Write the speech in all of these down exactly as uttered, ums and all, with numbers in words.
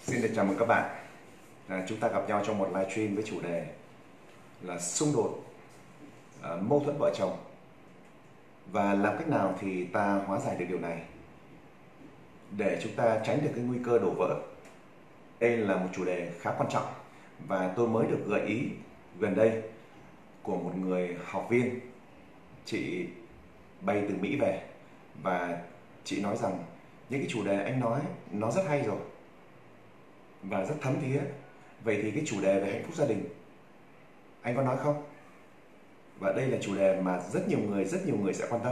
Xin được chào mừng các bạn. À, chúng ta gặp nhau trong một livestream với chủ đề là xung đột, à, mâu thuẫn vợ chồng và làm cách nào thì ta hóa giải được điều này để chúng ta tránh được cái nguy cơ đổ vỡ. Đây là một chủ đề khá quan trọng và tôi mới được gợi ý gần đây của một người học viên. Chị bay từ Mỹ về và chị nói rằng những cái chủ đề anh nói nó rất hay rồi và rất thấm thía. Vậy thì cái chủ đề về hạnh phúc gia đình anh có nói không? Và đây là chủ đề mà rất nhiều người, rất nhiều người sẽ quan tâm.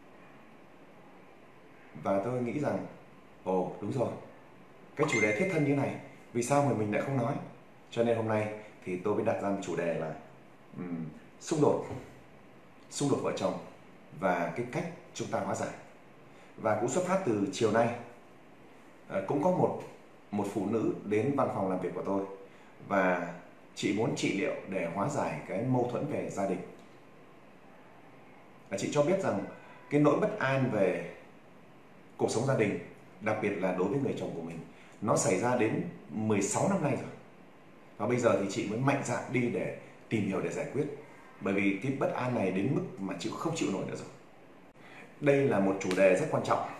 Và tôi nghĩ rằng, ồ đúng rồi, cái chủ đề thiết thân như này, vì sao mà mình lại không nói? Cho nên hôm nay thì tôi mới đặt ra chủ đề là um, xung đột, xung đột vợ chồng và cái cách chúng ta hóa giải. Và cũng xuất phát từ chiều nay, uh, cũng có một một phụ nữ đến văn phòng làm việc của tôi và chị muốn trị liệu để hóa giải cái mâu thuẫn về gia đình. Và chị cho biết rằng cái nỗi bất an về cuộc sống gia đình, đặc biệt là đối với người chồng của mình, nó xảy ra đến mười sáu năm nay rồi. Và bây giờ thì chị mới mạnh dạn đi để tìm hiểu để giải quyết. Bởi vì cái bất an này đến mức mà chịu không chịu nổi nữa rồi. Đây là một chủ đề rất quan trọng.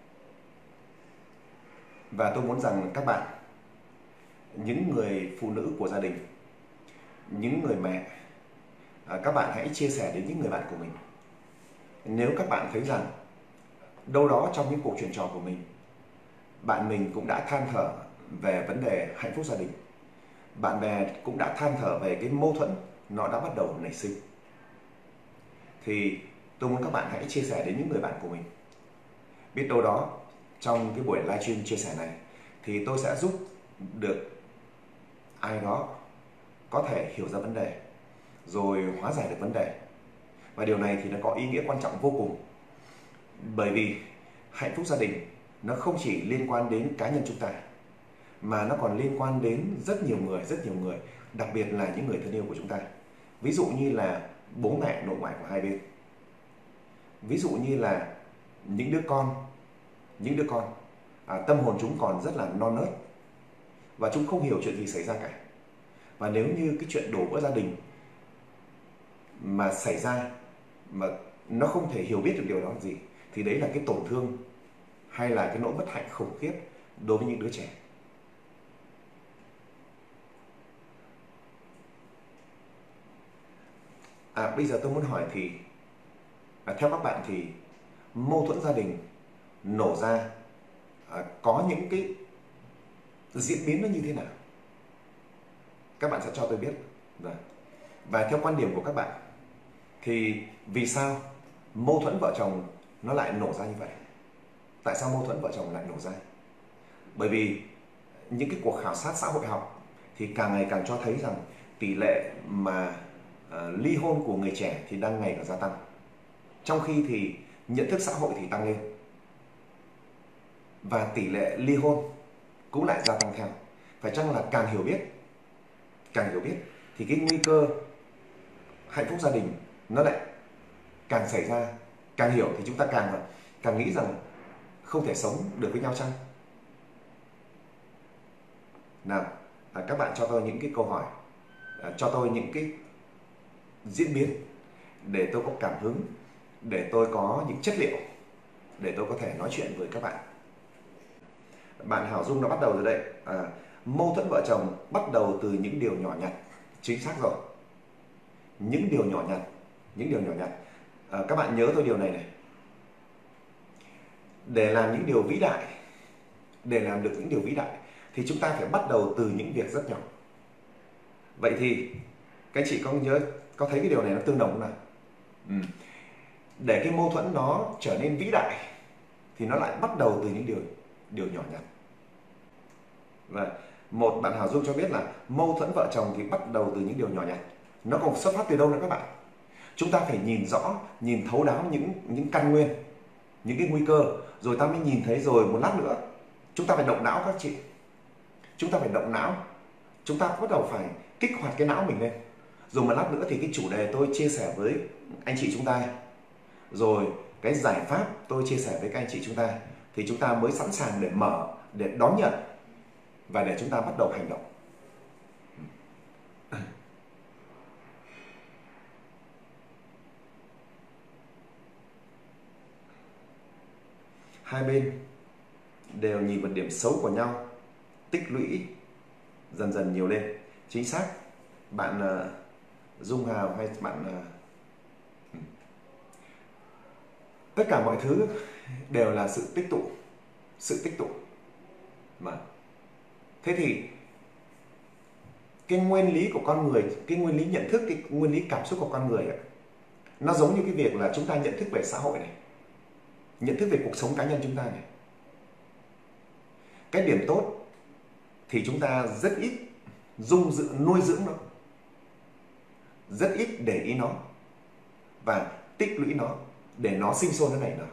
Và tôi muốn rằng các bạn, những người phụ nữ của gia đình, những người mẹ, các bạn hãy chia sẻ đến những người bạn của mình. Nếu các bạn thấy rằng đâu đó trong những cuộc chuyện trò của mình, bạn mình cũng đã than thở về vấn đề hạnh phúc gia đình, bạn bè cũng đã than thở về cái mâu thuẫn nó đã bắt đầu nảy sinh, thì tôi muốn các bạn hãy chia sẻ đến những người bạn của mình. Biết đâu đó trong cái buổi livestream chia sẻ này thì tôi sẽ giúp được ai đó có thể hiểu ra vấn đề rồi hóa giải được vấn đề. Và điều này thì nó có ý nghĩa quan trọng vô cùng. Bởi vì hạnh phúc gia đình nó không chỉ liên quan đến cá nhân chúng ta, mà nó còn liên quan đến rất nhiều người, rất nhiều người, đặc biệt là những người thân yêu của chúng ta. Ví dụ như là bố mẹ, nội ngoại của hai bên. Ví dụ như là những đứa con, những đứa con à, tâm hồn chúng còn rất là non nớt và chúng không hiểu chuyện gì xảy ra cả. Và nếu như cái chuyện đổ vỡ gia đình mà xảy ra mà nó không thể hiểu biết được điều đó là gì, thì đấy là cái tổn thương hay là cái nỗi bất hạnh khủng khiếp đối với những đứa trẻ. À, bây giờ tôi muốn hỏi thì à, theo các bạn thì mâu thuẫn gia đình nổ ra à, có những cái diễn biến nó như thế nào? Các bạn sẽ cho tôi biết. Và, và theo quan điểm của các bạn thì vì sao mâu thuẫn vợ chồng nó lại nổ ra như vậy? Tại sao mâu thuẫn vợ chồng lại nổ ra? Bởi vì những cái cuộc khảo sát xã hội học thì càng ngày càng cho thấy rằng tỷ lệ mà uh, ly hôn của người trẻ thì đang ngày càng gia tăng, trong khi thì nhận thức xã hội thì tăng lên và tỷ lệ ly hôn cũng lại gia tăng theo. Phải chăng là càng hiểu biết, càng hiểu biết thì cái nguy cơ hạnh phúc gia đình nó lại càng xảy ra? Càng hiểu thì chúng ta càng càng nghĩ rằng không thể sống được với nhau chăng? Nào, à, các bạn cho tôi những cái câu hỏi, à, cho tôi những cái diễn biến để tôi có cảm hứng, để tôi có những chất liệu để tôi có thể nói chuyện với các bạn. Bạn Hảo Dung đã bắt đầu rồi đấy. À, mâu thuẫn vợ chồng bắt đầu từ những điều nhỏ nhặt. Chính xác rồi. Những điều nhỏ nhặt, những điều nhỏ nhặt. À, các bạn nhớ tôi điều này này. Để làm những điều vĩ đại, để làm được những điều vĩ đại thì chúng ta phải bắt đầu từ những việc rất nhỏ. Vậy thì các chị có nhớ, có thấy cái điều này nó tương đồng không nào? Ừ. Để cái mâu thuẫn nó trở nên vĩ đại thì nó lại bắt đầu từ những điều điều nhỏ nhặt. Và một bạn Hảo Dung cho biết là mâu thuẫn vợ chồng thì bắt đầu từ những điều nhỏ nhặt. Nó còn xuất phát từ đâu nữa các bạn? Chúng ta phải nhìn rõ, nhìn thấu đáo những những căn nguyên, những cái nguy cơ, rồi ta mới nhìn thấy. Rồi một lát nữa chúng ta phải động não các chị. Chúng ta phải động não. Chúng ta bắt đầu phải kích hoạt cái não mình lên. Rồi một lát nữa thì cái chủ đề tôi chia sẻ với anh chị chúng ta, rồi cái giải pháp tôi chia sẻ với các anh chị chúng ta, thì chúng ta mới sẵn sàng để mở, để đón nhận và để chúng ta bắt đầu hành động. Hai bên đều nhìn vào điểm xấu của nhau, tích lũy dần dần nhiều lên. Chính xác, bạn uh, Dung Hào hay bạn uh, tất cả mọi thứ đều là sự tích tụ, sự tích tụ mà. Thế thì cái nguyên lý của con người, cái nguyên lý nhận thức, cái nguyên lý cảm xúc của con người ấy, nó giống như cái việc là chúng ta nhận thức về xã hội này, nhận thức về cuộc sống cá nhân chúng ta này. Cái điểm tốt thì chúng ta rất ít dung dưỡng, nuôi dưỡng nó, rất ít để ý nó và tích lũy nó để nó sinh sôi, nó nảy nở.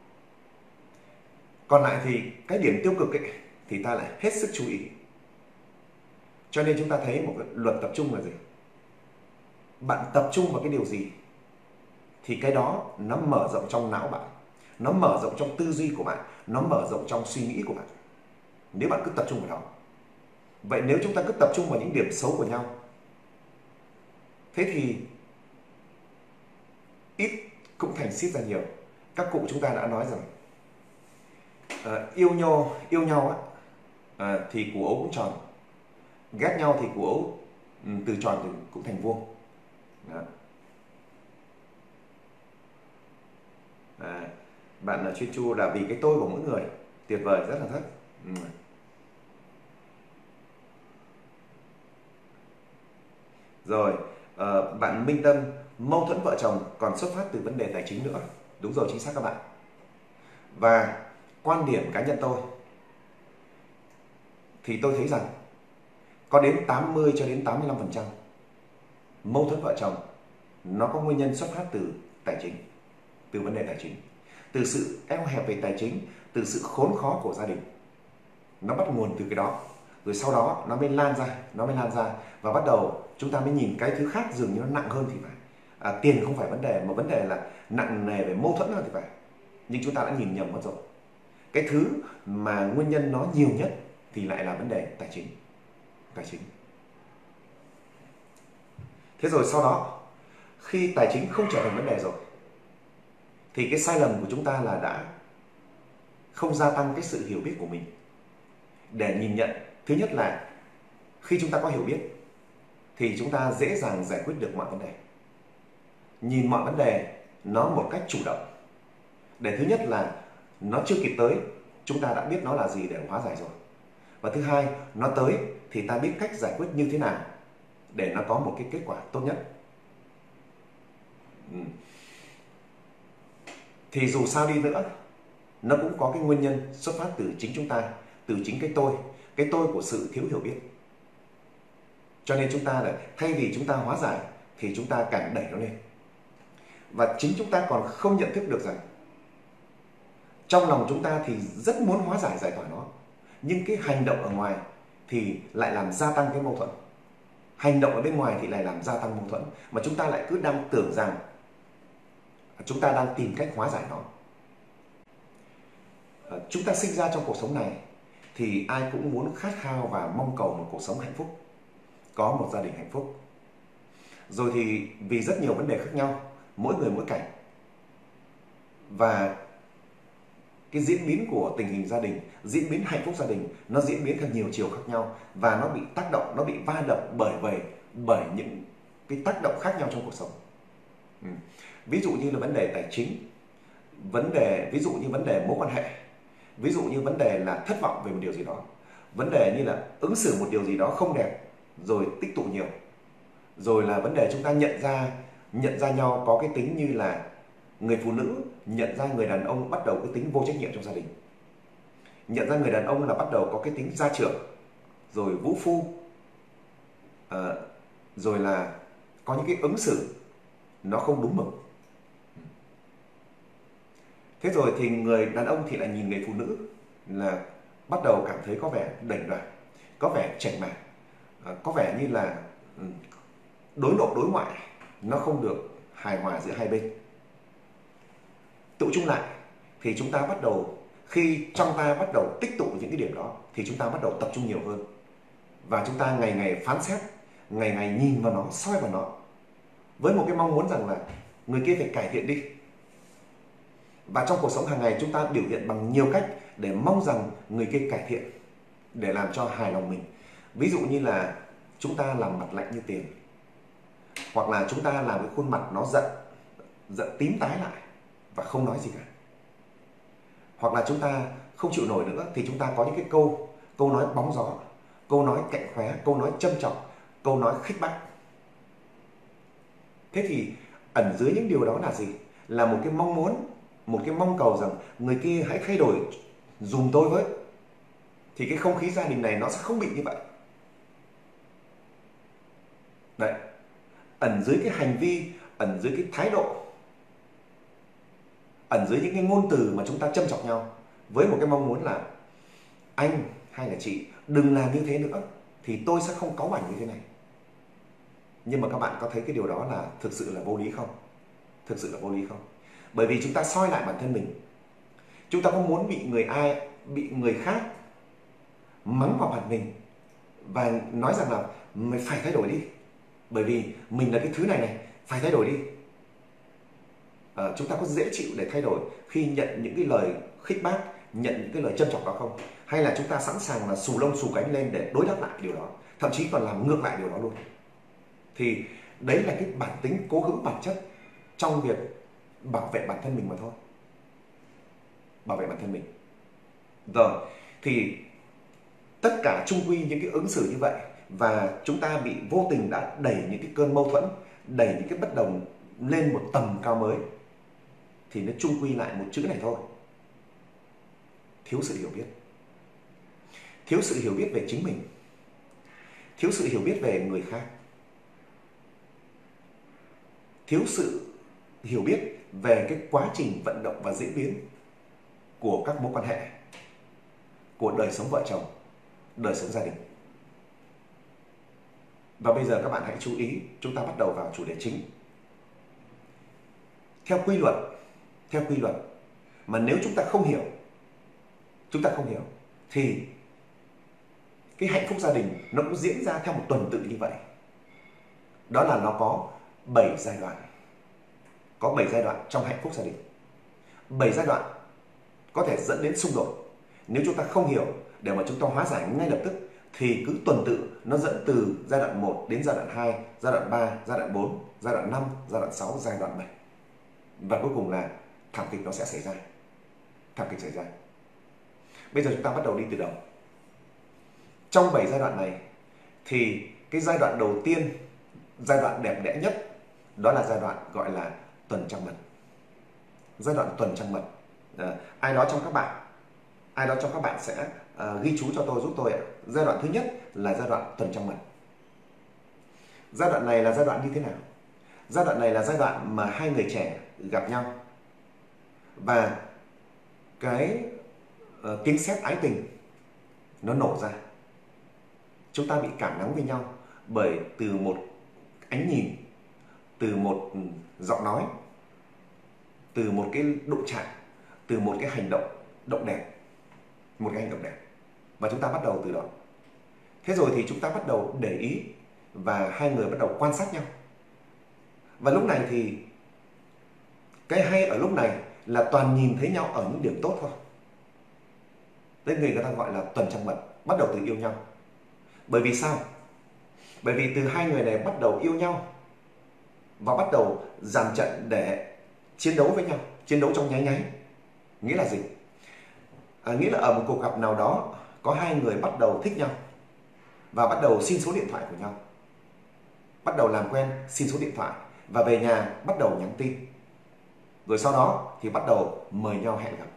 Còn lại thì cái điểm tiêu cực ấy thì ta lại hết sức chú ý. Cho nên chúng ta thấy một cái luật tập trung là gì? Bạn tập trung vào cái điều gì thì cái đó nó mở rộng trong não bạn, nó mở rộng trong tư duy của bạn, nó mở rộng trong suy nghĩ của bạn. Nếu bạn cứ tập trung vào đó. Vậy nếu chúng ta cứ tập trung vào những điểm xấu của nhau, thế thì ít cũng thành xiết ra nhiều. Các cụ chúng ta đã nói rằng à, yêu nhau yêu nhau á, à, thì củ ấu cũng tròn, ghét nhau thì củ ấu ừ, từ tròn thì cũng thành vuông. Đó. À, bạn là chuyên chu là vì cái tôi của mỗi người, tuyệt vời, rất là thất. Ừ. Rồi, uh, bạn Minh Tâm, mâu thuẫn vợ chồng còn xuất phát từ vấn đề tài chính nữa. Đúng rồi, chính xác các bạn. Và quan điểm cá nhân tôi thì tôi thấy rằng có đến tám mươi cho đến tám mươi lăm phần trăm mâu thuẫn vợ chồng nó có nguyên nhân xuất phát từ tài chính, từ vấn đề tài chính, từ sự eo hẹp về tài chính, từ sự khốn khó của gia đình. Nó bắt nguồn từ cái đó, rồi sau đó nó mới lan ra, nó mới lan ra và bắt đầu chúng ta mới nhìn cái thứ khác dường như nó nặng hơn thì phải. À, tiền không phải vấn đề, mà vấn đề là nặng nề về mâu thuẫn hơn thì phải. Nhưng chúng ta đã nhìn nhầm mất rồi. Cái thứ mà nguyên nhân nó nhiều nhất thì lại là vấn đề tài chính. Tài chính. Thế rồi sau đó, khi tài chính không trở thành vấn đề rồi, thì cái sai lầm của chúng ta là đã không gia tăng cái sự hiểu biết của mình để nhìn nhận. Thứ nhất là khi chúng ta có hiểu biết thì chúng ta dễ dàng giải quyết được mọi vấn đề, nhìn mọi vấn đề nó một cách chủ động. Để thứ nhất là nó chưa kịp tới, chúng ta đã biết nó là gì để hóa giải rồi. Và thứ hai, nó tới thì ta biết cách giải quyết như thế nào để nó có một cái kết quả tốt nhất. Ừ. Thì dù sao đi nữa, nó cũng có cái nguyên nhân xuất phát từ chính chúng ta, từ chính cái tôi, cái tôi của sự thiếu hiểu biết. Cho nên chúng ta là thay vì chúng ta hóa giải thì chúng ta càng đẩy nó lên. Và chính chúng ta còn không nhận thức được rằng trong lòng chúng ta thì rất muốn hóa giải, giải tỏa nó, nhưng cái hành động ở ngoài thì lại làm gia tăng cái mâu thuẫn. Hành động ở bên ngoài thì lại làm gia tăng mâu thuẫn, mà chúng ta lại cứ đang tưởng rằng chúng ta đang tìm cách hóa giải nó. Chúng ta sinh ra trong cuộc sống này thì ai cũng muốn khát khao và mong cầu một cuộc sống hạnh phúc, có một gia đình hạnh phúc. Rồi thì vì rất nhiều vấn đề khác nhau, mỗi người mỗi cảnh, và cái diễn biến của tình hình gia đình, diễn biến hạnh phúc gia đình nó diễn biến theo nhiều chiều khác nhau, và nó bị tác động, nó bị va đập bởi bởi bởi những cái tác động khác nhau trong cuộc sống. Ừ. Ví dụ như là vấn đề tài chính, vấn đề ví dụ như vấn đề mối quan hệ, ví dụ như vấn đề là thất vọng về một điều gì đó, vấn đề như là ứng xử một điều gì đó không đẹp rồi tích tụ nhiều, rồi là vấn đề chúng ta nhận ra nhận ra nhau có cái tính như là người phụ nữ nhận ra người đàn ông bắt đầu cái tính vô trách nhiệm trong gia đình, nhận ra người đàn ông là bắt đầu có cái tính gia trưởng, rồi vũ phu, à, rồi là có những cái ứng xử nó không đúng mực. Thế rồi thì người đàn ông thì lại nhìn người phụ nữ là bắt đầu cảm thấy có vẻ đảnh đoản, có vẻ chảnh mảng, có vẻ như là đối nội đối ngoại nó không được hài hòa giữa hai bên. Tụ chung lại thì chúng ta bắt đầu Khi trong ta bắt đầu tích tụ những cái điểm đó thì chúng ta bắt đầu tập trung nhiều hơn. Và chúng ta ngày ngày phán xét, ngày ngày nhìn vào nó, soi vào nó, với một cái mong muốn rằng là người kia phải cải thiện đi. Và trong cuộc sống hàng ngày chúng ta biểu hiện bằng nhiều cách để mong rằng người kia cải thiện, để làm cho hài lòng mình. Ví dụ như là chúng ta làm mặt lạnh như tiền, hoặc là chúng ta làm cái khuôn mặt nó giận, giận tím tái lại và không nói gì cả. Hoặc là chúng ta không chịu nổi nữa thì chúng ta có những cái câu, câu nói bóng gió, câu nói cạnh khóe, câu nói châm chọc, câu nói khích bác. Thế thì ẩn dưới những điều đó là gì? Là một cái mong muốn, một cái mong cầu rằng người kia hãy thay đổi dùm tôi với. Thì cái không khí gia đình này nó sẽ không bị như vậy. Đấy, ẩn dưới cái hành vi, ẩn dưới cái thái độ, ẩn dưới những cái ngôn từ mà chúng ta châm chọc nhau với một cái mong muốn là anh hay là chị đừng làm như thế nữa thì tôi sẽ không cáu bảnh như thế này. Nhưng mà các bạn có thấy cái điều đó là thực sự là vô lý không? Thực sự là vô lý không? Bởi vì chúng ta soi lại bản thân mình. Chúng ta không muốn bị người ai, bị người khác mắng vào mặt mình và nói rằng là mày phải thay đổi đi. Bởi vì mình là cái thứ này này, phải thay đổi đi. À, chúng ta có dễ chịu để thay đổi khi nhận những cái lời khích bác, nhận những cái lời châm chọc đó không? Hay là chúng ta sẵn sàng là xù lông xù cánh lên để đối đáp lại điều đó, thậm chí còn làm ngược lại điều đó luôn? Thì đấy là cái bản tính cố hữu bản chất trong việc bảo vệ bản thân mình mà thôi. Bảo vệ bản thân mình. Rồi, thì tất cả chung quy những cái ứng xử như vậy, và chúng ta bị vô tình đã đẩy những cái cơn mâu thuẫn, đẩy những cái bất đồng lên một tầm cao mới, thì nó chung quy lại một chữ này thôi: thiếu sự hiểu biết. Thiếu sự hiểu biết về chính mình, thiếu sự hiểu biết về người khác, thiếu sự hiểu biết về cái quá trình vận động và diễn biến của các mối quan hệ, của đời sống vợ chồng, đời sống gia đình. Và bây giờ các bạn hãy chú ý, chúng ta bắt đầu vào chủ đề chính. Theo quy luật, theo quy luật mà nếu chúng ta không hiểu, chúng ta không hiểu thì cái hạnh phúc gia đình nó cũng diễn ra theo một tuần tự như vậy. Đó là nó có bảy giai đoạn. Có bảy giai đoạn trong hạnh phúc gia đình. bảy giai đoạn có thể dẫn đến xung đột. Nếu chúng ta không hiểu để mà chúng ta hóa giải ngay lập tức thì cứ tuần tự nó dẫn từ giai đoạn một đến giai đoạn hai, giai đoạn ba, giai đoạn bốn, giai đoạn năm, giai đoạn sáu, giai đoạn bảy. Và cuối cùng là thảm kịch nó sẽ xảy ra. Thảm kịch xảy ra. Bây giờ chúng ta bắt đầu đi từ đầu. Trong bảy giai đoạn này thì cái giai đoạn đầu tiên, giai đoạn đẹp đẽ nhất, đó là giai đoạn gọi là tuần trăng mật. Giai đoạn tuần trăng mật. À, ai đó trong các bạn, ai đó trong các bạn sẽ à, ghi chú cho tôi, giúp tôi ạ. Giai đoạn thứ nhất là giai đoạn tuần trăng mật. Giai đoạn này là giai đoạn như thế nào? Giai đoạn này là giai đoạn mà hai người trẻ gặp nhau và cái uh, tiếng sét ái tình nó nổ ra. Chúng ta bị cảm nắng với nhau bởi từ một ánh nhìn, từ một giọng nói, từ một cái đụng chạm, từ một cái hành động động đẹp, một cái hành động đẹp. Và chúng ta bắt đầu từ đó. Thế rồi thì chúng ta bắt đầu để ý và hai người bắt đầu quan sát nhau. Và lúc này thì cái hay ở lúc này là toàn nhìn thấy nhau ở những điểm tốt thôi. Đấy, người ta gọi là tuần trăng mật, bắt đầu từ yêu nhau. Bởi vì sao? Bởi vì từ hai người này bắt đầu yêu nhau và bắt đầu dàn trận để chiến đấu với nhau, chiến đấu trong nháy nháy. Nghĩa là gì? À, nghĩa là ở một cuộc gặp nào đó có hai người bắt đầu thích nhau và bắt đầu xin số điện thoại của nhau, bắt đầu làm quen, xin số điện thoại và về nhà bắt đầu nhắn tin. Rồi sau đó thì bắt đầu mời nhau hẹn gặp.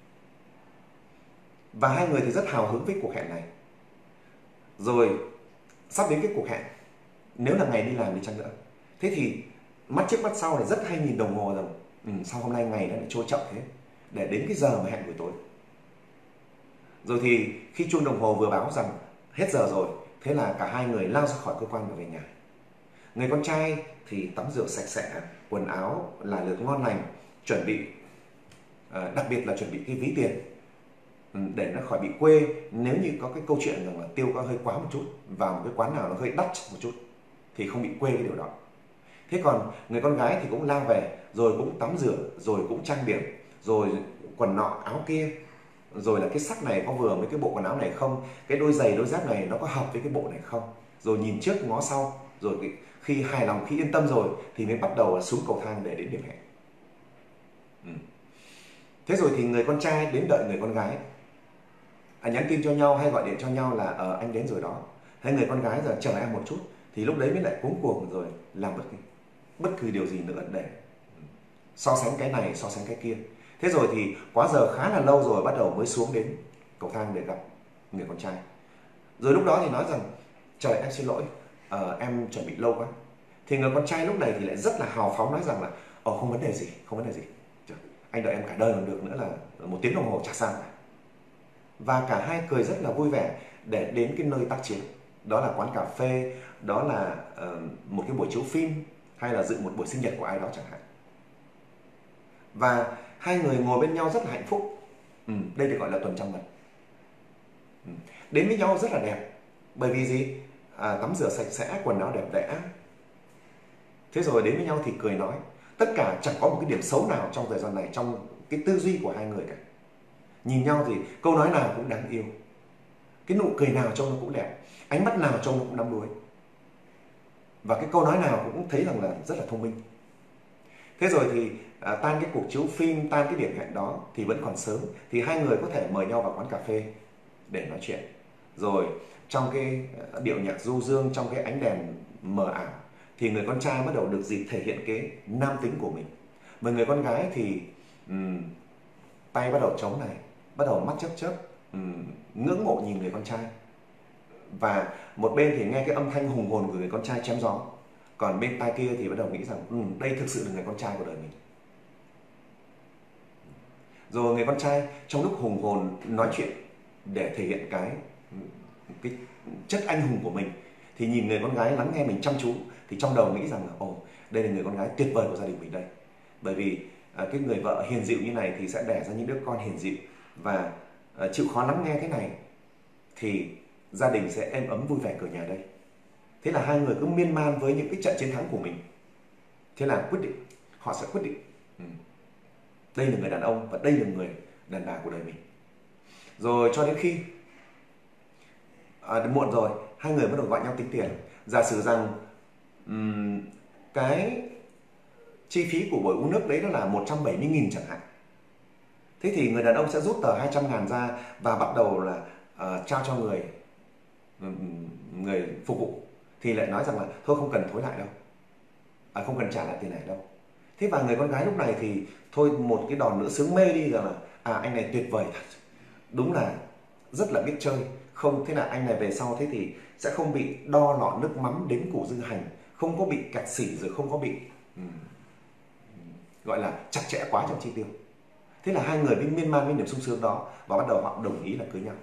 Và hai người thì rất hào hứng với cuộc hẹn này. Rồi sắp đến cái cuộc hẹn, nếu là ngày đi làm đi chăng nữa, thế thì mắt trước mắt sau này rất hay nhìn đồng hồ rằng ừ, sao hôm nay ngày nó lại trôi chậm thế, để đến cái giờ mà hẹn buổi tối. Rồi thì khi chuông đồng hồ vừa báo rằng hết giờ rồi, thế là cả hai người lao ra khỏi cơ quan và về nhà. Người con trai thì tắm rửa sạch sẽ, quần áo là lượt ngon lành, chuẩn bị, à, đặc biệt là chuẩn bị cái ví tiền để nó khỏi bị quê nếu như có cái câu chuyện rằng là tiêu có hơi quá một chút, vào một cái quán nào nó hơi đắt một chút thì không bị quê cái điều đó. Thế còn người con gái thì cũng la về, rồi cũng tắm rửa, rồi cũng trang điểm, rồi quần nọ áo kia, rồi là cái sắc này có vừa với cái bộ quần áo này không, cái đôi giày đôi dép này nó có hợp với cái bộ này không, rồi nhìn trước ngó sau, rồi khi hài lòng, khi yên tâm rồi thì mới bắt đầu xuống cầu thang để đến điểm hẹn. Ừ. Thế rồi thì người con trai đến đợi người con gái, à, nhắn tin cho nhau hay gọi điện cho nhau là ờ, anh đến rồi đó, hay người con gái giờ chờ em một chút, thì lúc đấy mới lại cuống cuồng rồi làm bất kỳ bất cứ điều gì nữa để so sánh cái này so sánh cái kia. Thế rồi thì quá giờ khá là lâu rồi bắt đầu mới xuống đến cầu thang để gặp người con trai. Rồi lúc đó thì nói rằng trời em xin lỗi, uh, em chuẩn bị lâu quá. Thì người con trai lúc này thì lại rất là hào phóng nói rằng là ồ không vấn đề gì, không vấn đề gì. Trời, anh đợi em cả đời còn được nữa là một tiếng đồng hồ chả sao cả. Và cả hai cười rất là vui vẻ để đến cái nơi tác chiến. Đó là quán cà phê, đó là uh, một cái buổi chiếu phim, hay là dự một buổi sinh nhật của ai đó chẳng hạn. Và hai người ngồi bên nhau rất là hạnh phúc. Ừ, đây được gọi là tuần trăng mật. Ừ. Đến với nhau rất là đẹp. Bởi vì gì? À, tắm rửa sạch sẽ, quần áo đẹp đẽ. Thế rồi đến với nhau thì cười nói. Tất cả chẳng có một cái điểm xấu nào trong thời gian này, trong cái tư duy của hai người cả. Nhìn nhau thì câu nói nào cũng đáng yêu, cái nụ cười nào trông nó cũng đẹp, ánh mắt nào trông nó cũng đắm đuối, và cái câu nói nào cũng thấy rằng là rất là thông minh. Thế rồi thì à, tan cái cuộc chiếu phim, tan cái điểm hẹn đó thì vẫn còn sớm, thì hai người có thể mời nhau vào quán cà phê để nói chuyện. Rồi trong cái điệu nhạc du dương, trong cái ánh đèn mờ ảo, thì người con trai bắt đầu được dịp thể hiện cái nam tính của mình. Mà người con gái thì um, tay bắt đầu trống này, bắt đầu mắt chớp chớp, um, ngưỡng mộ nhìn người con trai. Và một bên thì nghe cái âm thanh hùng hồn của người con trai chém gió, còn bên tai kia thì bắt đầu nghĩ rằng ừ, đây thực sự là người con trai của đời mình. Rồi người con trai trong lúc hùng hồn nói chuyện để thể hiện cái cái chất anh hùng của mình, thì nhìn người con gái lắng nghe mình chăm chú, thì trong đầu nghĩ rằng là ồ, đây là người con gái tuyệt vời của gia đình mình đây. Bởi vì à, cái người vợ hiền dịu như này thì sẽ đẻ ra những đứa con hiền dịu, và à, chịu khó lắng nghe thế này thì gia đình sẽ êm ấm vui vẻ cửa nhà đây. Thế là hai người cứ miên man với những cái trận chiến thắng của mình. Thế là quyết định, họ sẽ quyết định ừ, đây là người đàn ông và đây là người đàn bà của đời mình. Rồi cho đến khi à, muộn rồi, hai người bắt đầu gọi nhau tính tiền. Giả sử rằng um, cái chi phí của buổi uống nước đấy đó là một trăm bảy mươi nghìn chẳng hạn. Thế thì người đàn ông sẽ rút tờ hai trăm ngàn ra và bắt đầu là uh, trao cho người người phục vụ, thì lại nói rằng là thôi không cần thối lại đâu, à, không cần trả lại tiền này đâu. Thế và người con gái lúc này thì thôi một cái đòn nữa sướng mê đi rằng là à anh này tuyệt vời thật, đúng là rất là biết chơi. Không, thế là anh này về sau thế thì sẽ không bị đo lọ nước mắm đến củ dư hành, không có bị cạch xỉ, rồi không có bị um, gọi là chặt chẽ quá trong chi tiêu. Thế là hai người bên miên man với niềm sung sướng đó, và bắt đầu họ đồng ý là cưới nhau.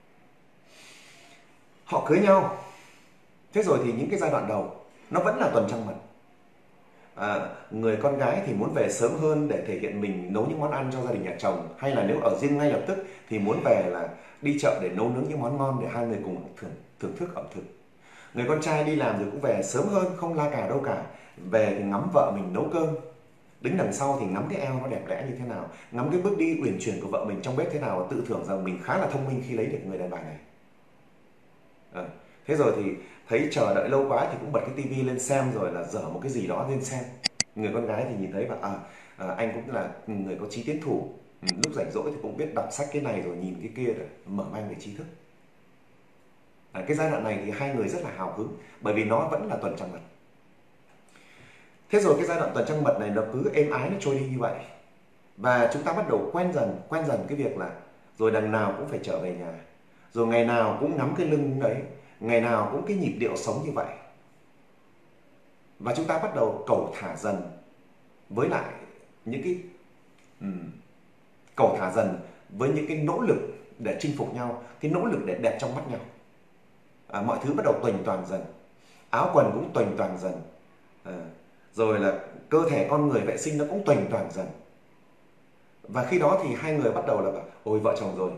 Họ cưới nhau. Thế rồi thì những cái giai đoạn đầu nó vẫn là tuần trăng mật. À, người con gái thì muốn về sớm hơn để thể hiện mình nấu những món ăn cho gia đình nhà chồng, hay là nếu ở riêng ngay lập tức thì muốn về là đi chợ để nấu nướng những món ngon để hai người cùng thưởng, thưởng thức ẩm thực. Người con trai đi làm rồi cũng về sớm hơn, không la cà đâu cả. Về thì ngắm vợ mình nấu cơm, đứng đằng sau thì ngắm cái eo nó đẹp đẽ như thế nào, ngắm cái bước đi uyển chuyển của vợ mình trong bếp thế nào, tự thưởng rằng mình khá là thông minh khi lấy được người đàn bà này. À, thế rồi thì thấy chờ đợi lâu quá thì cũng bật cái tivi lên xem, rồi là dở một cái gì đó lên xem. Người con gái thì nhìn thấy và à, à anh cũng là người có chí tiến thủ, ừ, lúc rảnh rỗi thì cũng biết đọc sách cái này rồi nhìn cái kia để mở mang về trí thức. À, cái giai đoạn này thì hai người rất là hào hứng, bởi vì nó vẫn là tuần trăng mật. Thế rồi cái giai đoạn tuần trăng mật này nó cứ êm ái nó trôi đi như vậy, và chúng ta bắt đầu quen dần quen dần cái việc là rồi đằng nào cũng phải trở về nhà, rồi ngày nào cũng ngắm cái lưng đấy, ngày nào cũng cái nhịp điệu sống như vậy. Và chúng ta bắt đầu cầu thả dần với lại những cái um, cầu thả dần với những cái nỗ lực để chinh phục nhau, cái nỗ lực để đẹp trong mắt nhau. À, mọi thứ bắt đầu tuềnh toàng dần, áo quần cũng tuềnh toàng dần, à, rồi là cơ thể con người vệ sinh nó cũng tuềnh toàng dần. Và khi đó thì hai người bắt đầu là bảo ôi vợ chồng rồi,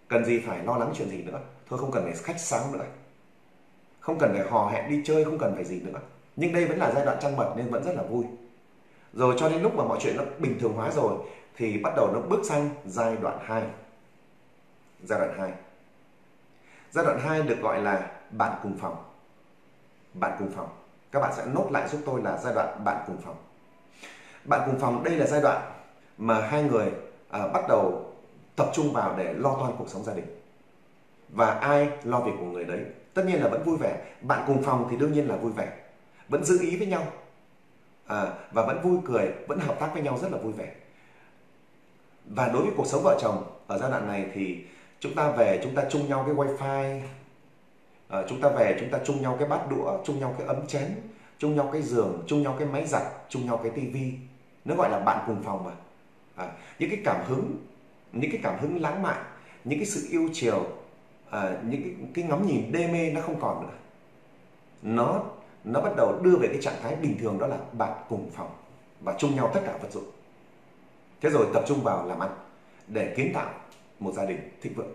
cần gì phải lo lắng chuyện gì nữa, thôi không cần phải khách sáo nữa, không cần phải hò hẹn đi chơi, không cần phải gì nữa. Nhưng đây vẫn là giai đoạn trăng mật nên vẫn rất là vui. Rồi cho đến lúc mà mọi chuyện nó bình thường hóa rồi thì bắt đầu nó bước sang giai đoạn hai. Giai đoạn hai. Giai đoạn hai được gọi là bạn cùng phòng. Bạn cùng phòng. Các bạn sẽ nốt lại giúp tôi là giai đoạn bạn cùng phòng. Bạn cùng phòng đây là giai đoạn mà hai người à, bắt đầu tập trung vào để lo toan cuộc sống gia đình. Và ai lo việc của người đấy. Tất nhiên là vẫn vui vẻ. Bạn cùng phòng thì đương nhiên là vui vẻ, vẫn giữ ý với nhau, à, và vẫn vui cười, vẫn hợp tác với nhau rất là vui vẻ. Và đối với cuộc sống vợ chồng ở giai đoạn này thì chúng ta về, chúng ta chung nhau cái wifi, à, chúng ta về chúng ta chung nhau cái bát đũa, chung nhau cái ấm chén, chung nhau cái giường, chung nhau cái máy giặt, chung nhau cái tivi. Nó gọi là bạn cùng phòng mà. À, những cái cảm hứng, những cái cảm hứng lãng mạn, những cái sự yêu chiều, à, những cái, cái ngắm nhìn đê mê nó không còn nữa. Nó nó bắt đầu đưa về cái trạng thái bình thường, đó là bạn cùng phòng và chung nhau tất cả vật dụng. Thế rồi tập trung vào làm ăn để kiến tạo một gia đình thịnh vượng.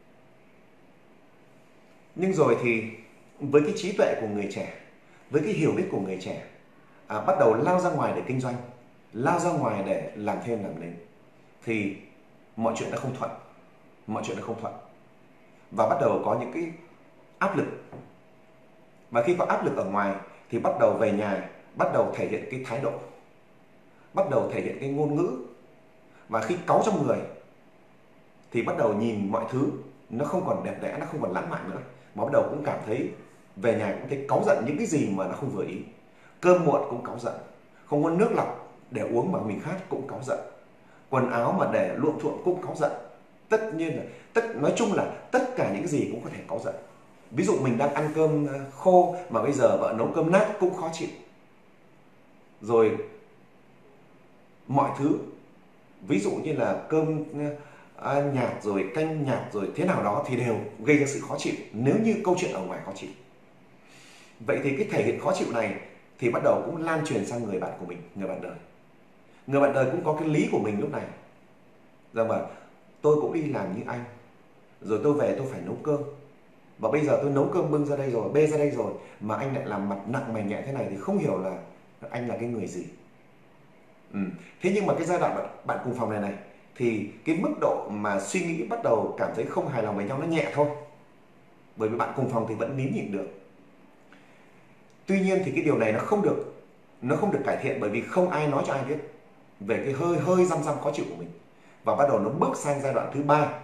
Nhưng rồi thì với cái trí tuệ của người trẻ, với cái hiểu biết của người trẻ, à, bắt đầu lao ra ngoài để kinh doanh, lao ra ngoài để làm thêm làm lên, thì mọi chuyện đã không thuận, mọi chuyện đã không thuận và bắt đầu có những cái áp lực. Và khi có áp lực ở ngoài thì bắt đầu về nhà, bắt đầu thể hiện cái thái độ, bắt đầu thể hiện cái ngôn ngữ. Và khi cáu trong người thì bắt đầu nhìn mọi thứ nó không còn đẹp đẽ, nó không còn lãng mạn nữa, mà bắt đầu cũng cảm thấy về nhà cũng thấy cáu giận những cái gì mà nó không vừa ý. Cơm muộn cũng cáu giận, không có nước lọc để uống mà mình khát cũng cáu giận, quần áo mà để luộm thuộm cũng cáu giận. Tất nhiên là tất nói chung là tất cả những cái gì cũng có thể cáu giận. Ví dụ mình đang ăn cơm khô mà bây giờ vợ nấu cơm nát cũng khó chịu. Rồi mọi thứ, ví dụ như là cơm à, nhạt rồi canh nhạt rồi thế nào đó thì đều gây ra sự khó chịu nếu như câu chuyện ở ngoài khó chịu. Vậy thì cái thể hiện khó chịu này thì bắt đầu cũng lan truyền sang người bạn của mình, người bạn đời. Người bạn đời cũng có cái lý của mình lúc này, rằng mà tôi cũng đi làm như anh, rồi tôi về tôi phải nấu cơm, và bây giờ tôi nấu cơm bưng ra đây rồi, bê ra đây rồi, mà anh lại làm mặt nặng mày nhẹ thế này thì không hiểu là anh là cái người gì. Ừ. Thế nhưng mà cái giai đoạn bạn, bạn cùng phòng này này thì cái mức độ mà suy nghĩ bắt đầu cảm thấy không hài lòng với nhau nó nhẹ thôi, bởi vì bạn cùng phòng thì vẫn nín nhịn được. Tuy nhiên thì cái điều này nó không được nó không được cải thiện, bởi vì không ai nói cho ai biết về cái hơi hơi răm răm khó chịu của mình, và bắt đầu nó bước sang giai đoạn thứ ba.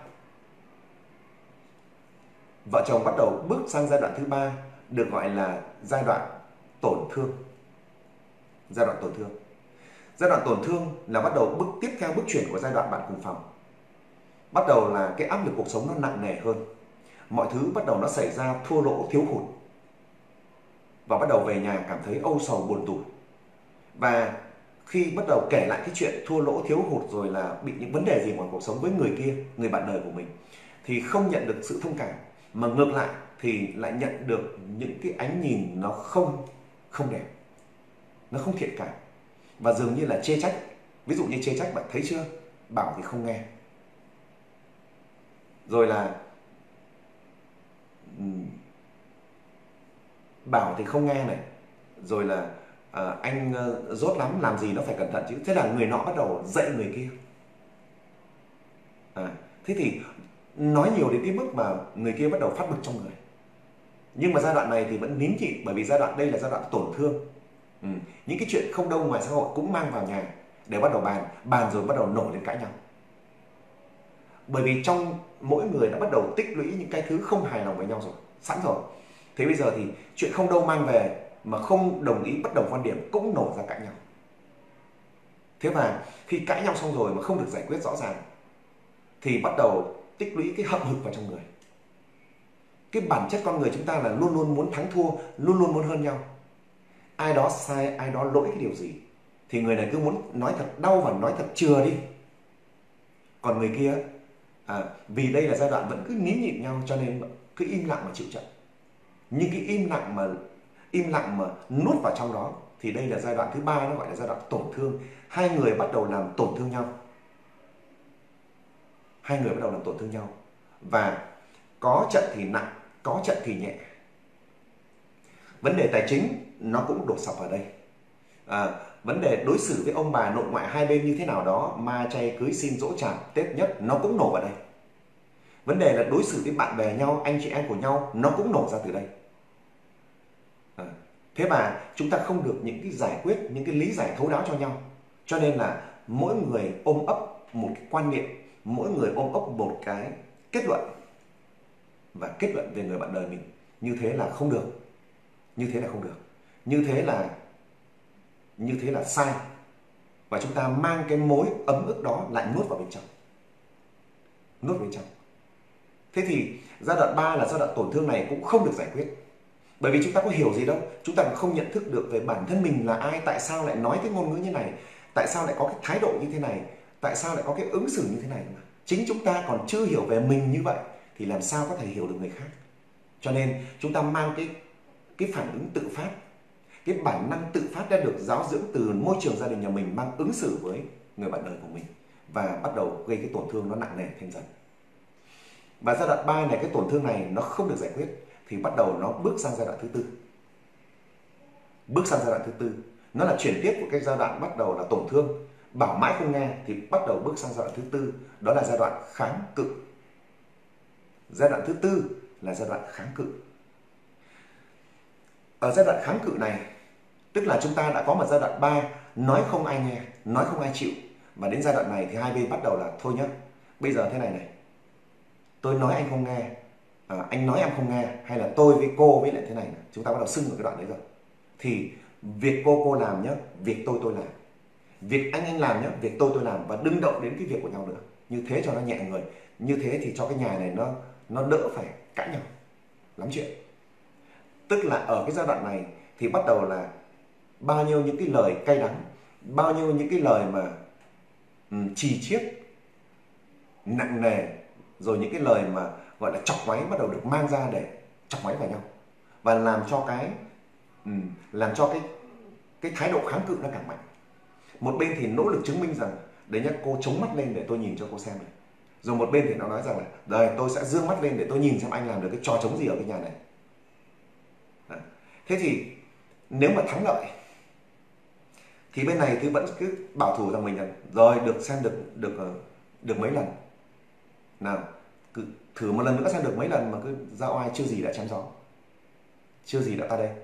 Vợ chồng bắt đầu bước sang giai đoạn thứ ba, được gọi là giai đoạn tổn thương. Giai đoạn tổn thương. Giai đoạn tổn thương là bắt đầu bước tiếp theo bước chuyển của giai đoạn bạn cùng phòng. Bắt đầu là cái áp lực cuộc sống nó nặng nề hơn. Mọi thứ bắt đầu nó xảy ra thua lỗ, thiếu hụt. Và bắt đầu về nhà cảm thấy âu sầu buồn tủi. Và khi bắt đầu kể lại cái chuyện thua lỗ, thiếu hụt rồi là bị những vấn đề gì ngoài cuộc sống với người kia, người bạn đời của mình, thì không nhận được sự thông cảm, mà ngược lại thì lại nhận được những cái ánh nhìn nó không không đẹp, nó không thiện cảm, và dường như là chê trách. Ví dụ như chê trách: bạn thấy chưa, bảo thì không nghe, rồi là bảo thì không nghe này, rồi là à, anh dốt lắm, làm gì nó phải cẩn thận chứ. Thế là người nọ bắt đầu dạy người kia. À, thế thì nói nhiều đến cái mức mà người kia bắt đầu phát bực trong người. Nhưng mà giai đoạn này thì vẫn nín nhịn, bởi vì giai đoạn đây là giai đoạn tổn thương. Ừ. Những cái chuyện không đâu ngoài xã hội cũng mang vào nhà để bắt đầu bàn, bàn rồi bắt đầu nổi lên cãi nhau. Bởi vì trong mỗi người đã bắt đầu tích lũy những cái thứ không hài lòng với nhau rồi, sẵn rồi. Thế bây giờ thì chuyện không đâu mang về mà không đồng ý, bất đồng quan điểm cũng nổ ra cãi nhau. Thế và khi cãi nhau xong rồi mà không được giải quyết rõ ràng thì bắt đầu tích lũy cái hậm hực vào trong người. Cái bản chất con người chúng ta là luôn luôn muốn thắng thua, luôn luôn muốn hơn nhau. Ai đó sai, ai đó lỗi cái điều gì thì người này cứ muốn nói thật đau và nói thật chừa đi. Còn người kia à, vì đây là giai đoạn vẫn cứ nín nhịn nhau cho nên cứ im lặng mà chịu trận. Nhưng cái im lặng mà im lặng mà nuốt vào trong đó thì đây là giai đoạn thứ ba, nó gọi là giai đoạn tổn thương. Hai người bắt đầu làm tổn thương nhau. Hai người bắt đầu làm tổn thương nhau. và có trận thì nặng, có trận thì nhẹ. Vấn đề tài chính nó cũng đổ sập ở đây. À, vấn đề đối xử với ông bà nội ngoại hai bên như thế nào đó, ma chay cưới xin dỗ chạp Tết nhất, nó cũng nổ vào đây. Vấn đề là đối xử với bạn bè nhau, anh chị em của nhau, nó cũng nổ ra từ đây. À, thế mà chúng ta không được những cái giải quyết, những cái lý giải thấu đáo cho nhau. Cho nên là mỗi người ôm ấp một cái quan niệm, mỗi người ôm ấp một cái kết luận, và kết luận về người bạn đời mình. Như thế là không được. Như thế là không được. Như thế là Như thế là sai. Và chúng ta mang cái mối ấm ức đó lại nuốt vào bên trong. Nuốt bên trong. Thế thì giai đoạn ba là giai đoạn tổn thương này cũng không được giải quyết. Bởi vì chúng ta có hiểu gì đâu. Chúng ta cũng không nhận thức được về bản thân mình là ai. Tại sao lại nói cái ngôn ngữ như này. Tại sao lại có cái thái độ như thế này. Tại sao lại có cái ứng xử như thế này. Chính chúng ta còn chưa hiểu về mình như vậy thì làm sao có thể hiểu được người khác. Cho nên chúng ta mang cái, cái phản ứng tự phát, cái bản năng tự phát đã được giáo dưỡng từ môi trường gia đình nhà mình, mang ứng xử với người bạn đời của mình, và bắt đầu gây cái tổn thương nó nặng nề thêm dần. Và giai đoạn ba này, cái tổn thương này nó không được giải quyết thì bắt đầu nó bước sang giai đoạn thứ tư. Bước sang giai đoạn thứ tư, nó là chuyển tiếp của cái giai đoạn bắt đầu là tổn thương, bảo mãi không nghe, thì bắt đầu bước sang giai đoạn thứ tư, đó là giai đoạn kháng cự. Giai đoạn thứ tư là giai đoạn kháng cự. Ở giai đoạn kháng cự này, tức là chúng ta đã có một giai đoạn ba, nói không ai nghe, nói không ai chịu. Và đến giai đoạn này thì hai bên bắt đầu là thôi nhá, bây giờ thế này này, tôi nói anh không nghe, à, anh nói em không nghe, hay là tôi với cô với lại thế này, chúng ta bắt đầu xưng vào cái đoạn đấy rồi. Thì việc cô cô làm nhá, việc tôi tôi làm. Việc anh anh làm nhá, việc tôi tôi làm, và đừng động đến cái việc của nhau nữa. Như thế cho nó nhẹ người. Như thế thì cho cái nhà này nó nó đỡ phải cãi nhau lắm chuyện. Tức là ở cái giai đoạn này thì bắt đầu là bao nhiêu những cái lời cay đắng, bao nhiêu những cái lời mà um, chì chiết nặng nề, rồi những cái lời mà gọi là chọc ngoáy bắt đầu được mang ra để chọc ngoáy vào nhau, và làm cho cái um, làm cho cái cái thái độ kháng cự nó càng mạnh. Một bên thì nỗ lực chứng minh rằng đấy nhá, cô chống mắt lên để tôi nhìn cho cô xem này. Rồi một bên thì nó nói rằng là đời tôi sẽ dương mắt lên để tôi nhìn xem anh làm được cái trò chống gì ở cái nhà này. Đó. Thế thì nếu mà thắng lợi thì bên này thì vẫn cứ bảo thủ rằng mình là rồi được xem được được được mấy lần. Nào, cứ thử một lần nữa xem được mấy lần mà cứ ra oai chưa gì đã chém gió. Chưa gì đã ta đây.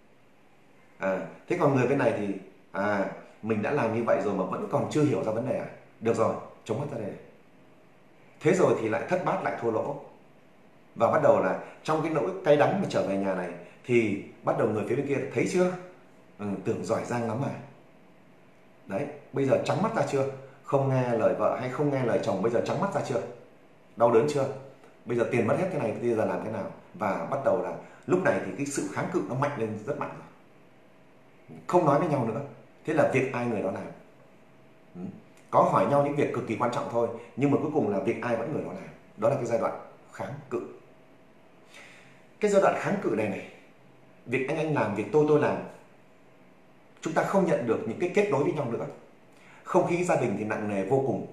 À, thế còn người bên này thì à mình đã làm như vậy rồi mà vẫn còn chưa hiểu ra vấn đề à? Được rồi, chống mắt ra đây. Thế rồi thì lại thất bát, lại thua lỗ. Và bắt đầu là trong cái nỗi cay đắng mà trở về nhà này thì bắt đầu người phía bên kia thấy chưa? Ừ, tưởng giỏi giang lắm mà. Đấy, bây giờ trắng mắt ra chưa? Không nghe lời vợ hay không nghe lời chồng, bây giờ trắng mắt ra chưa? Đau đớn chưa? Bây giờ tiền mất hết thế này, bây giờ làm thế nào? Và bắt đầu là lúc này thì cái sự kháng cự nó mạnh lên rất mạnh rồi. Không nói với nhau nữa. Thế là việc ai người đó làm. Ừ. Có hỏi nhau những việc cực kỳ quan trọng thôi, nhưng mà cuối cùng là việc ai vẫn người đó làm. Đó là cái giai đoạn kháng cự. Cái giai đoạn kháng cự này này, việc anh anh làm, việc tôi tôi làm, chúng ta không nhận được những cái kết nối với nhau nữa. Không khí gia đình thì nặng nề vô cùng.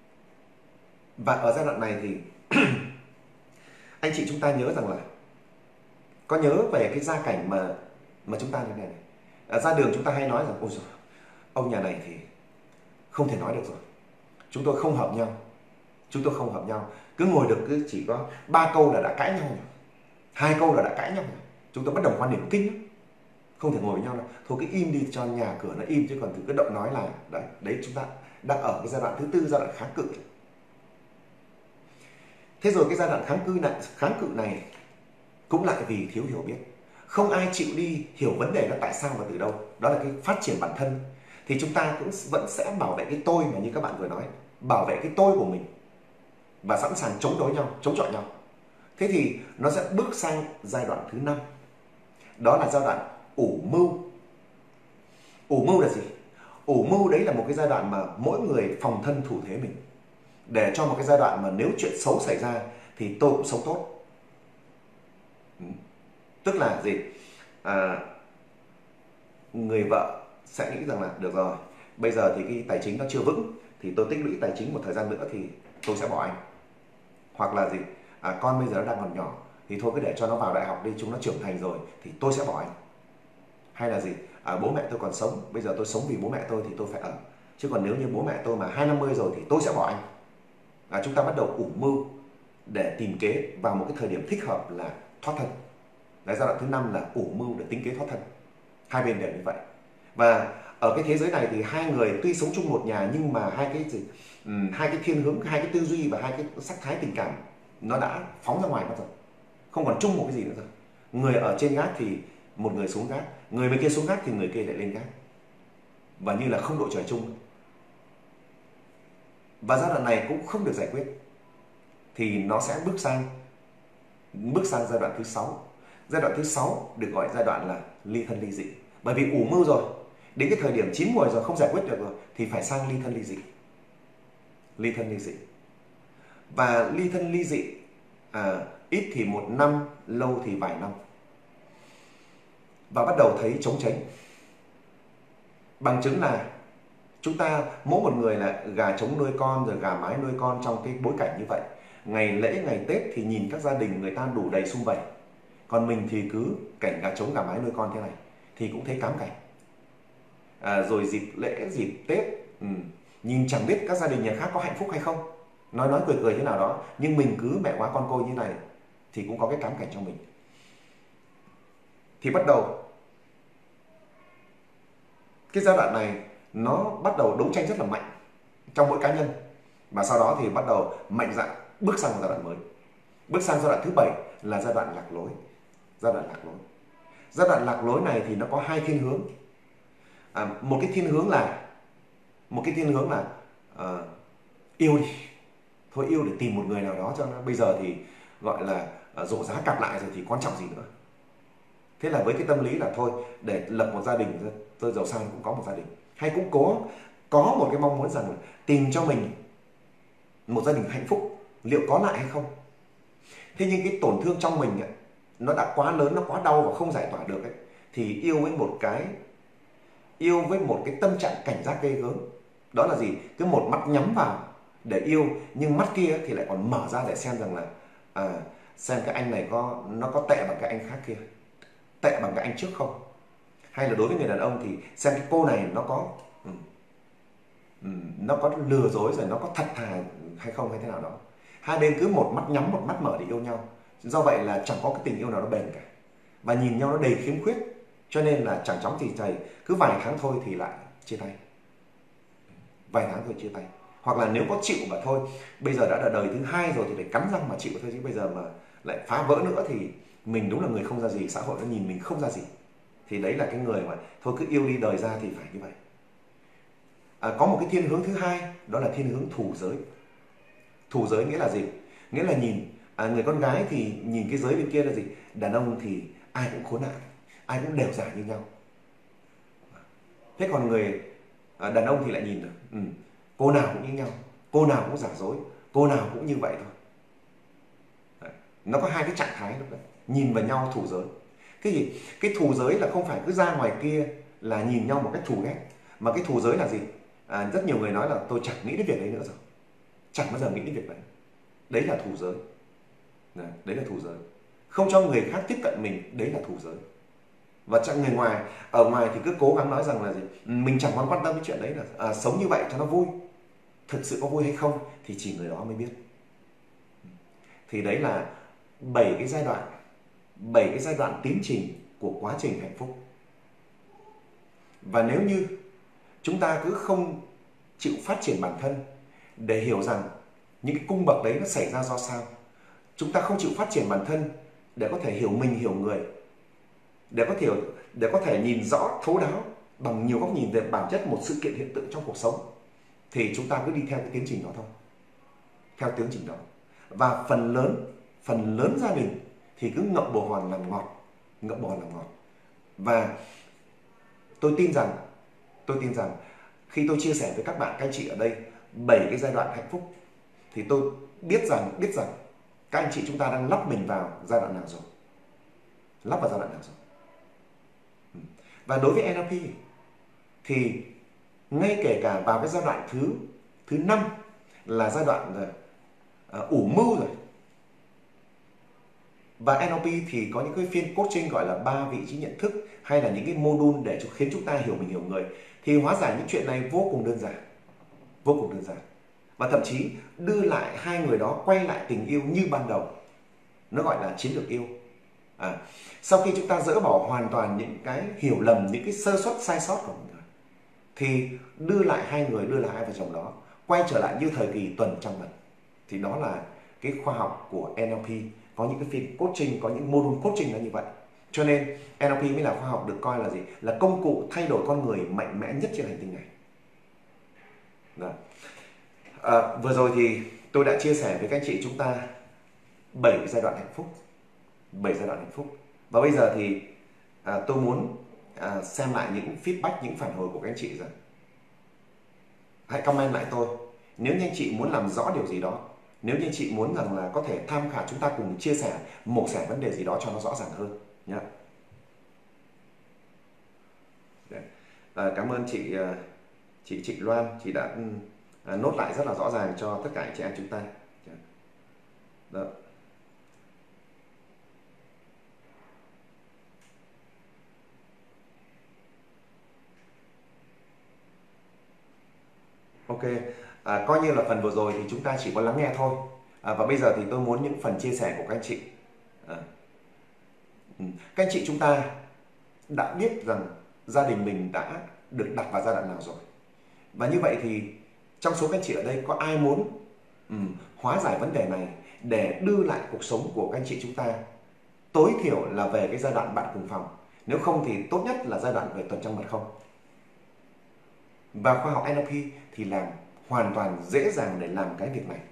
Và ở giai đoạn này thì anh chị chúng ta nhớ rằng là có nhớ về cái gia cảnh mà mà chúng ta như này này. À, ra đường chúng ta hay nói rằng ôi giời, ông nhà này thì không thể nói được rồi, chúng tôi không hợp nhau, chúng tôi không hợp nhau, cứ ngồi được cứ chỉ có ba câu là đã cãi nhau rồi, hai câu là đã cãi nhau rồi, chúng tôi bất đồng quan điểm kinh lắm, không thể ngồi với nhau đâu, thôi cứ im đi cho nhà cửa nó im, chứ còn cứ động nói là đấy, đấy chúng ta đang ở cái giai đoạn thứ tư, giai đoạn kháng cự. Thế rồi cái giai đoạn kháng cự này, kháng cự này cũng lại vì thiếu hiểu biết, không ai chịu đi hiểu vấn đề nó tại sao và từ đâu, đó là cái phát triển bản thân. Thì chúng ta cũng vẫn sẽ bảo vệ cái tôi mà như các bạn vừa nói, bảo vệ cái tôi của mình và sẵn sàng chống đối nhau, chống chọi nhau. Thế thì nó sẽ bước sang giai đoạn thứ năm, đó là giai đoạn ủ mưu. Ủ mưu là gì? Ủ mưu đấy là một cái giai đoạn mà mỗi người phòng thân thủ thế mình, để cho một cái giai đoạn mà nếu chuyện xấu xảy ra thì tôi cũng sống tốt. Tức là gì? À, người vợ sẽ nghĩ rằng là được rồi, bây giờ thì cái tài chính nó chưa vững, thì tôi tích lũy tài chính một thời gian nữa thì tôi sẽ bỏ anh. Hoặc là gì? à, con bây giờ nó đang còn nhỏ thì thôi cứ để cho nó vào đại học đi, chúng nó trưởng thành rồi thì tôi sẽ bỏ anh. Hay là gì, à, bố mẹ tôi còn sống, bây giờ tôi sống vì bố mẹ tôi thì tôi phải ở, chứ còn nếu như bố mẹ tôi mà hai năm mươi rồi thì tôi sẽ bỏ anh. À, chúng ta bắt đầu ủ mưu để tìm kế vào một cái thời điểm thích hợp là thoát thân. Đấy, giai đoạn thứ năm là ủ mưu để tính kế thoát thân. Hai bên đều như vậy. Và ở cái thế giới này thì hai người tuy sống chung một nhà nhưng mà hai cái gì, um, hai cái thiên hướng, hai cái tư duy và hai cái sắc thái tình cảm nó đã phóng ra ngoài mất rồi, không còn chung một cái gì nữa rồi. Người ở trên gác thì một người xuống gác, người bên kia xuống gác thì người kia lại lên gác, và như là không đội trời chung. Và giai đoạn này cũng không được giải quyết thì nó sẽ bước sang bước sang giai đoạn thứ sáu. Giai đoạn thứ sáu được gọi giai đoạn là ly thân ly dị. Bởi vì ủ mưu rồi, đến cái thời điểm chín muồi rồi không giải quyết được rồi thì phải sang ly thân ly dị. Ly thân ly dị. Và ly thân ly dị à, ít thì một năm, lâu thì vài năm. Và bắt đầu thấy trống chánh. Bằng chứng là chúng ta mỗi một người là gà trống nuôi con, rồi gà mái nuôi con trong cái bối cảnh như vậy. Ngày lễ, ngày Tết thì nhìn các gia đình người ta đủ đầy sum vầy. Còn mình thì cứ cảnh gà trống gà mái nuôi con thế này thì cũng thấy cám cảnh. À, rồi dịp lễ, dịp Tết, ừ, nhìn chẳng biết các gia đình nhà khác có hạnh phúc hay không. Nói nói cười cười thế nào đó, nhưng mình cứ mẹ quá con cô như này thì cũng có cái cám cảnh trong mình. Thì bắt đầu cái giai đoạn này nó bắt đầu đấu tranh rất là mạnh trong mỗi cá nhân. Và sau đó thì bắt đầu mạnh dạn bước sang một giai đoạn mới. Bước sang giai đoạn thứ bảy là giai đoạn lạc lối. Giai đoạn lạc lối. Giai đoạn lạc lối này thì nó có hai thiên hướng. À, một cái thiên hướng là một cái thiên hướng là uh, yêu đi, thôi yêu để tìm một người nào đó cho nó bây giờ thì gọi là uh, rổ giá cặp lại rồi thì quan trọng gì nữa. Thế là với cái tâm lý là thôi để lập một gia đình, tôi giàu sang cũng có một gia đình. Hay cũng cố có một cái mong muốn rằng tìm cho mình một gia đình hạnh phúc, liệu có lại hay không. Thế nhưng cái tổn thương trong mình ấy, nó đã quá lớn, nó quá đau và không giải tỏa được ấy, thì yêu với một cái yêu với một cái tâm trạng cảnh giác ghê gớm. Đó là gì? Cứ một mắt nhắm vào để yêu, nhưng mắt kia thì lại còn mở ra để xem rằng là à, xem cái anh này có nó có tệ bằng cái anh khác kia, tệ bằng cái anh trước không. Hay là đối với người đàn ông thì xem cái cô này nó có ừ, ừ, nó có lừa dối rồi nó có thật thà hay không hay thế nào đó. Hai bên cứ một mắt nhắm một mắt mở để yêu nhau. Do vậy là chẳng có cái tình yêu nào nó bền cả, và nhìn nhau nó đầy khiếm khuyết. Cho nên là chẳng chóng thì chày, cứ vài tháng thôi thì lại chia tay. Vài tháng thôi chia tay. Hoặc là nếu có chịu mà thôi, bây giờ đã là đời thứ hai rồi thì phải cắn răng mà chịu thôi, chứ bây giờ mà lại phá vỡ nữa thì mình đúng là người không ra gì, xã hội nó nhìn mình không ra gì. Thì đấy là cái người mà thôi cứ yêu đi đời ra thì phải như vậy. À, có một cái thiên hướng thứ hai, đó là thiên hướng thù giới. Thù giới nghĩa là gì? Nghĩa là nhìn à, người con gái thì nhìn cái giới bên kia là gì? Đàn ông thì ai cũng khốn nạn, ai cũng đều giả như nhau. Thế còn người à, đàn ông thì lại nhìn được ừ, cô nào cũng như nhau, cô nào cũng giả dối, cô nào cũng như vậy thôi. Đấy. Nó có hai cái trạng thái lúc đấy, nhìn vào nhau thù giới. Cái gì? Cái thù giới là không phải cứ ra ngoài kia là nhìn nhau một cách thù ghét, mà cái thù giới là gì? À, rất nhiều người nói là tôi chẳng nghĩ đến việc đấy nữa rồi, chẳng bao giờ nghĩ đến việc đấy. Đấy là thù giới. Đấy, đấy là thù giới. Không cho người khác tiếp cận mình, đấy là thù giới. Và trong người ngoài, ở ngoài thì cứ cố gắng nói rằng là gì? Mình chẳng còn quan tâm cái chuyện đấy, là à, sống như vậy cho nó vui. Thực sự có vui hay không thì chỉ người đó mới biết. Thì đấy là bảy cái giai đoạn, bảy cái giai đoạn tiến trình của quá trình hạnh phúc. Và nếu như chúng ta cứ không chịu phát triển bản thân để hiểu rằng những cái cung bậc đấy nó xảy ra do sao, chúng ta không chịu phát triển bản thân để có thể hiểu mình, hiểu người, để có thể để có thể nhìn rõ thấu đáo bằng nhiều góc nhìn về bản chất một sự kiện hiện tượng trong cuộc sống, thì chúng ta cứ đi theo cái tiến trình đó thôi, theo tiến trình đó. Và phần lớn phần lớn gia đình thì cứ ngậm bồ hòn làm ngọt, ngậm bồ hòn làm ngọt. Và tôi tin rằng tôi tin rằng khi tôi chia sẻ với các bạn, các anh chị ở đây bảy cái giai đoạn hạnh phúc, thì tôi biết rằng biết rằng các anh chị chúng ta đang lắp mình vào giai đoạn nào rồi, lắp vào giai đoạn nào rồi. Và đối với en lờ pê thì ngay kể cả vào cái giai đoạn thứ thứ năm là giai đoạn uh, ủ mưu rồi, Và en lờ pê thì có những cái phiên coaching gọi là ba vị trí nhận thức, hay là những cái module để cho khiến chúng ta hiểu mình hiểu người. Thì hóa giải những chuyện này vô cùng đơn giản, vô cùng đơn giản. Và thậm chí đưa lại hai người đó quay lại tình yêu như ban đầu. Nó gọi là chiến lược yêu. À, sau khi chúng ta dỡ bỏ hoàn toàn những cái hiểu lầm, những cái sơ suất sai sót của mọi người, thì đưa lại hai người, đưa lại hai vợ chồng đó quay trở lại như thời kỳ tuần trăng mật. Thì đó là cái khoa học của en lờ pê. Có những cái phiên coaching, có những module coaching là như vậy. Cho nên en lờ pê mới là khoa học được coi là gì? Là công cụ thay đổi con người mạnh mẽ nhất trên hành tinh này. Đó. À, vừa rồi thì tôi đã chia sẻ với các anh chị chúng ta bảy giai đoạn hạnh phúc. bảy giai đoạn hạnh phúc. Và bây giờ thì à, tôi muốn à, xem lại những feedback, những phản hồi của các anh chị rằng hãy comment lại tôi nếu như anh chị muốn làm rõ điều gì đó, nếu như anh chị muốn rằng là có thể tham khảo, chúng ta cùng chia sẻ, mổ xẻ vấn đề gì đó cho nó rõ ràng hơn nhé. À, cảm ơn chị chị chị Loan, chị đã à, nốt lại rất là rõ ràng cho tất cả anh chị em chúng ta. Đó. Ok, à, coi như là phần vừa rồi thì chúng ta chỉ có lắng nghe thôi. À, và bây giờ thì tôi muốn những phần chia sẻ của các anh chị. À, các anh chị chúng ta đã biết rằng gia đình mình đã được đặt vào giai đoạn nào rồi. Và như vậy thì trong số các anh chị ở đây có ai muốn um, hóa giải vấn đề này để đưa lại cuộc sống của các anh chị chúng ta tối thiểu là về cái giai đoạn bạn cùng phòng. Nếu không thì tốt nhất là giai đoạn về tuần trăng mật không. Và khoa học en lờ pê thì làm hoàn toàn dễ dàng để làm cái việc này.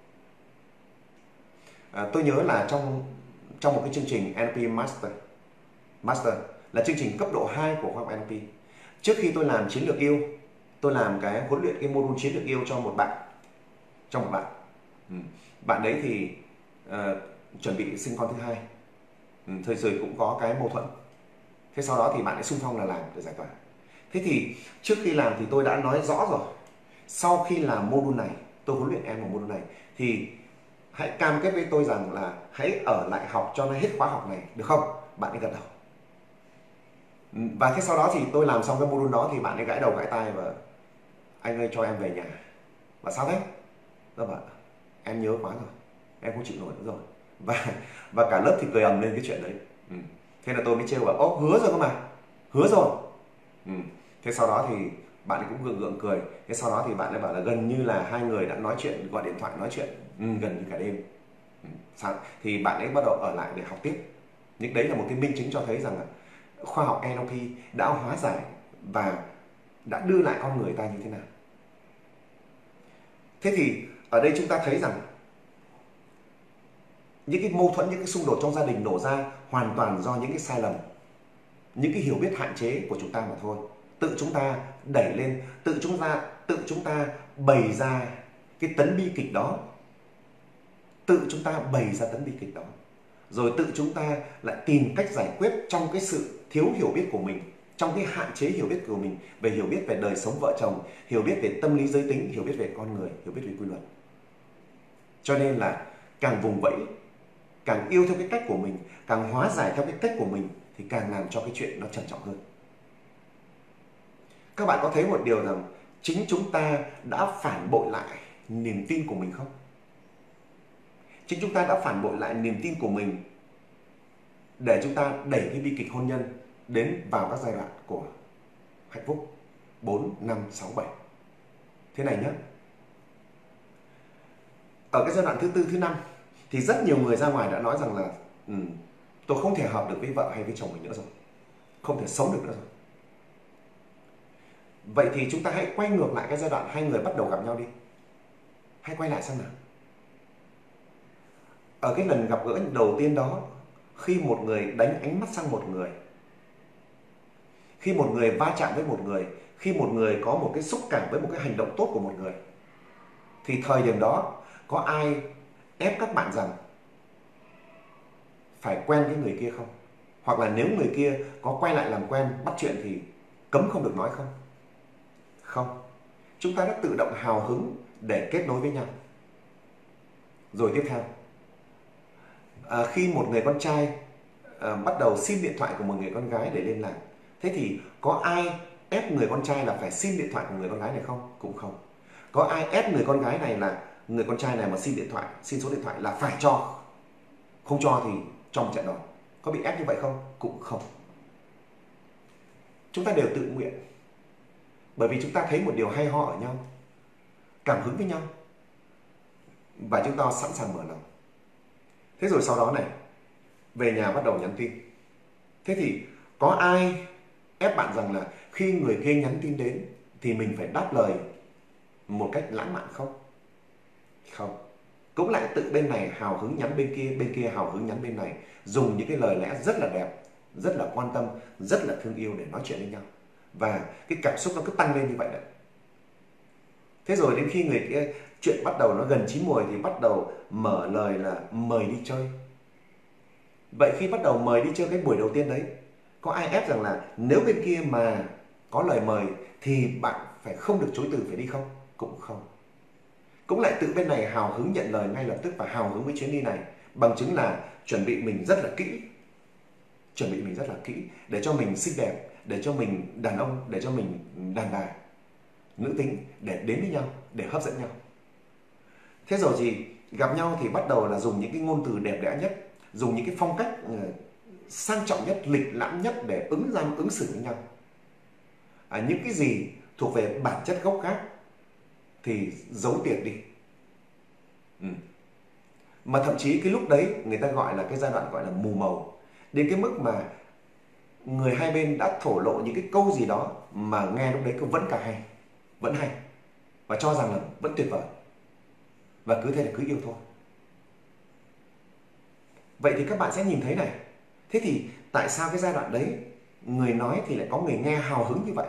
À, tôi nhớ là trong trong một cái chương trình en lờ pê Master Master là chương trình cấp độ hai của khoa học en lờ pê. Trước khi tôi làm chiến lược yêu, tôi làm cái huấn luyện cái module chiến lược yêu cho một bạn, cho một bạn. Ừ. Bạn đấy thì uh, chuẩn bị sinh con thứ hai. Ừ, thời rồi cũng có cái mâu thuẫn. Thế sau đó thì bạn ấy xung phong là làm để giải tỏa. Thế thì trước khi làm thì tôi đã nói rõ rồi. Sau khi làm module này, tôi huấn luyện em vào module này, thì hãy cam kết với tôi rằng là hãy ở lại học cho nó hết khóa học này, được không? Bạn ấy gật đầu. Và thế sau đó thì tôi làm xong cái module đó thì bạn ấy gãi đầu gãi tai và anh ơi cho em về nhà. Và sao thế? Tôi bảo em nhớ quá rồi, em không chịu nổi nữa rồi. Và và cả lớp thì cười ầm lên cái chuyện đấy. Ừ. Thế là tôi mới trêu bảo ố hứa rồi cơ mà, hứa rồi. Ừ. Thế sau đó thì bạn ấy cũng gượng gượng cười. Thế sau đó thì bạn ấy bảo là gần như là hai người đã nói chuyện, gọi điện thoại nói chuyện ừ, gần như cả đêm. Ừ. Sao? Thì bạn ấy bắt đầu ở lại để học tiếp. Nhưng đấy là một cái minh chứng cho thấy rằng là khoa học en lờ pê đã hóa giải và đã đưa lại con người ta như thế nào. Thế thì ở đây chúng ta thấy rằng những cái mâu thuẫn, những cái xung đột trong gia đình nổ ra hoàn toàn do những cái sai lầm, những cái hiểu biết hạn chế của chúng ta mà thôi. Tự chúng ta đẩy lên, tự chúng ta tự chúng ta bày ra cái tấn bi kịch đó, tự chúng ta bày ra tấn bi kịch đó, rồi tự chúng ta lại tìm cách giải quyết trong cái sự thiếu hiểu biết của mình, trong cái hạn chế hiểu biết của mình về hiểu biết về đời sống vợ chồng, hiểu biết về tâm lý giới tính, hiểu biết về con người, hiểu biết về quy luật. Cho nên là càng vùng vẫy, càng yêu theo cái cách của mình, càng hóa giải theo cái cách của mình thì càng làm cho cái chuyện nó trầm trọng hơn. Các bạn có thấy một điều rằng chính chúng ta đã phản bội lại niềm tin của mình không? Chính chúng ta đã phản bội lại niềm tin của mình để chúng ta đẩy cái bi kịch hôn nhân đến vào các giai đoạn của hạnh phúc bốn, năm, sáu, bảy. Thế này nhé. Ở cái giai đoạn thứ tư, thứ năm thì rất nhiều người ra ngoài đã nói rằng là ừ, tôi không thể hợp được với vợ hay với chồng mình nữa rồi, không thể sống được nữa rồi. Vậy thì chúng ta hãy quay ngược lại cái giai đoạn hai người bắt đầu gặp nhau đi. Hãy quay lại xem nào. Ở cái lần gặp gỡ đầu tiên đó, khi một người đánh ánh mắt sang một người, khi một người va chạm với một người, khi một người có một cái xúc cảm với một cái hành động tốt của một người, thì thời điểm đó có ai ép các bạn rằng phải quen với người kia không? Hoặc là nếu người kia có quay lại làm quen, bắt chuyện thì cấm không được nói không? Không. Chúng ta đã tự động hào hứng để kết nối với nhau. Rồi tiếp theo, à, khi một người con trai à, bắt đầu xin điện thoại của một người con gái để liên lạc, thế thì có ai ép người con trai là phải xin điện thoại của người con gái này không? Cũng không. Có ai ép người con gái này là người con trai này mà xin điện thoại, xin số điện thoại là phải cho, không cho thì cho một trận đòn. Có bị ép như vậy không? Cũng không. Chúng ta đều tự nguyện, bởi vì chúng ta thấy một điều hay ho ở nhau, cảm hứng với nhau, và chúng ta sẵn sàng mở lòng. Thế rồi sau đó này, về nhà bắt đầu nhắn tin. Thế thì có ai ép bạn rằng là khi người kia nhắn tin đến thì mình phải đáp lời một cách lãng mạn không? Không. Cũng lại tự bên này hào hứng nhắn bên kia, bên kia hào hứng nhắn bên này, dùng những cái lời lẽ rất là đẹp, rất là quan tâm, rất là thương yêu để nói chuyện với nhau. Và cái cảm xúc nó cứ tăng lên như vậy đấy. Thế rồi đến khi người kia chuyện bắt đầu nó gần chín muồi thì bắt đầu mở lời là mời đi chơi. Vậy khi bắt đầu mời đi chơi cái buổi đầu tiên đấy, có ai ép rằng là nếu bên kia mà có lời mời thì bạn phải không được chối từ, phải đi không? Cũng không. Cũng lại tự bên này hào hứng nhận lời ngay lập tức và hào hứng với chuyến đi này, bằng chứng là chuẩn bị mình rất là kỹ. Chuẩn bị mình rất là kỹ để cho mình xinh đẹp, để cho mình đàn ông, để cho mình đàn bà, nữ tính, để đến với nhau, để hấp dẫn nhau. Thế rồi thì gặp nhau thì bắt đầu là dùng những cái ngôn từ đẹp đẽ nhất, dùng những cái phong cách sang trọng nhất, lịch lãm nhất để ứng ra ứng xử với nhau. À, những cái gì thuộc về bản chất gốc gác thì giấu tiệt đi. Ừ. Mà thậm chí cái lúc đấy người ta gọi là cái giai đoạn gọi là mù màu, đến cái mức mà người hai bên đã thổ lộ những cái câu gì đó mà nghe lúc đấy cũng vẫn cả hay, vẫn hay, và cho rằng là vẫn tuyệt vời, và cứ thế là cứ yêu thôi. Vậy thì các bạn sẽ nhìn thấy này, thế thì tại sao cái giai đoạn đấy người nói thì lại có người nghe hào hứng như vậy?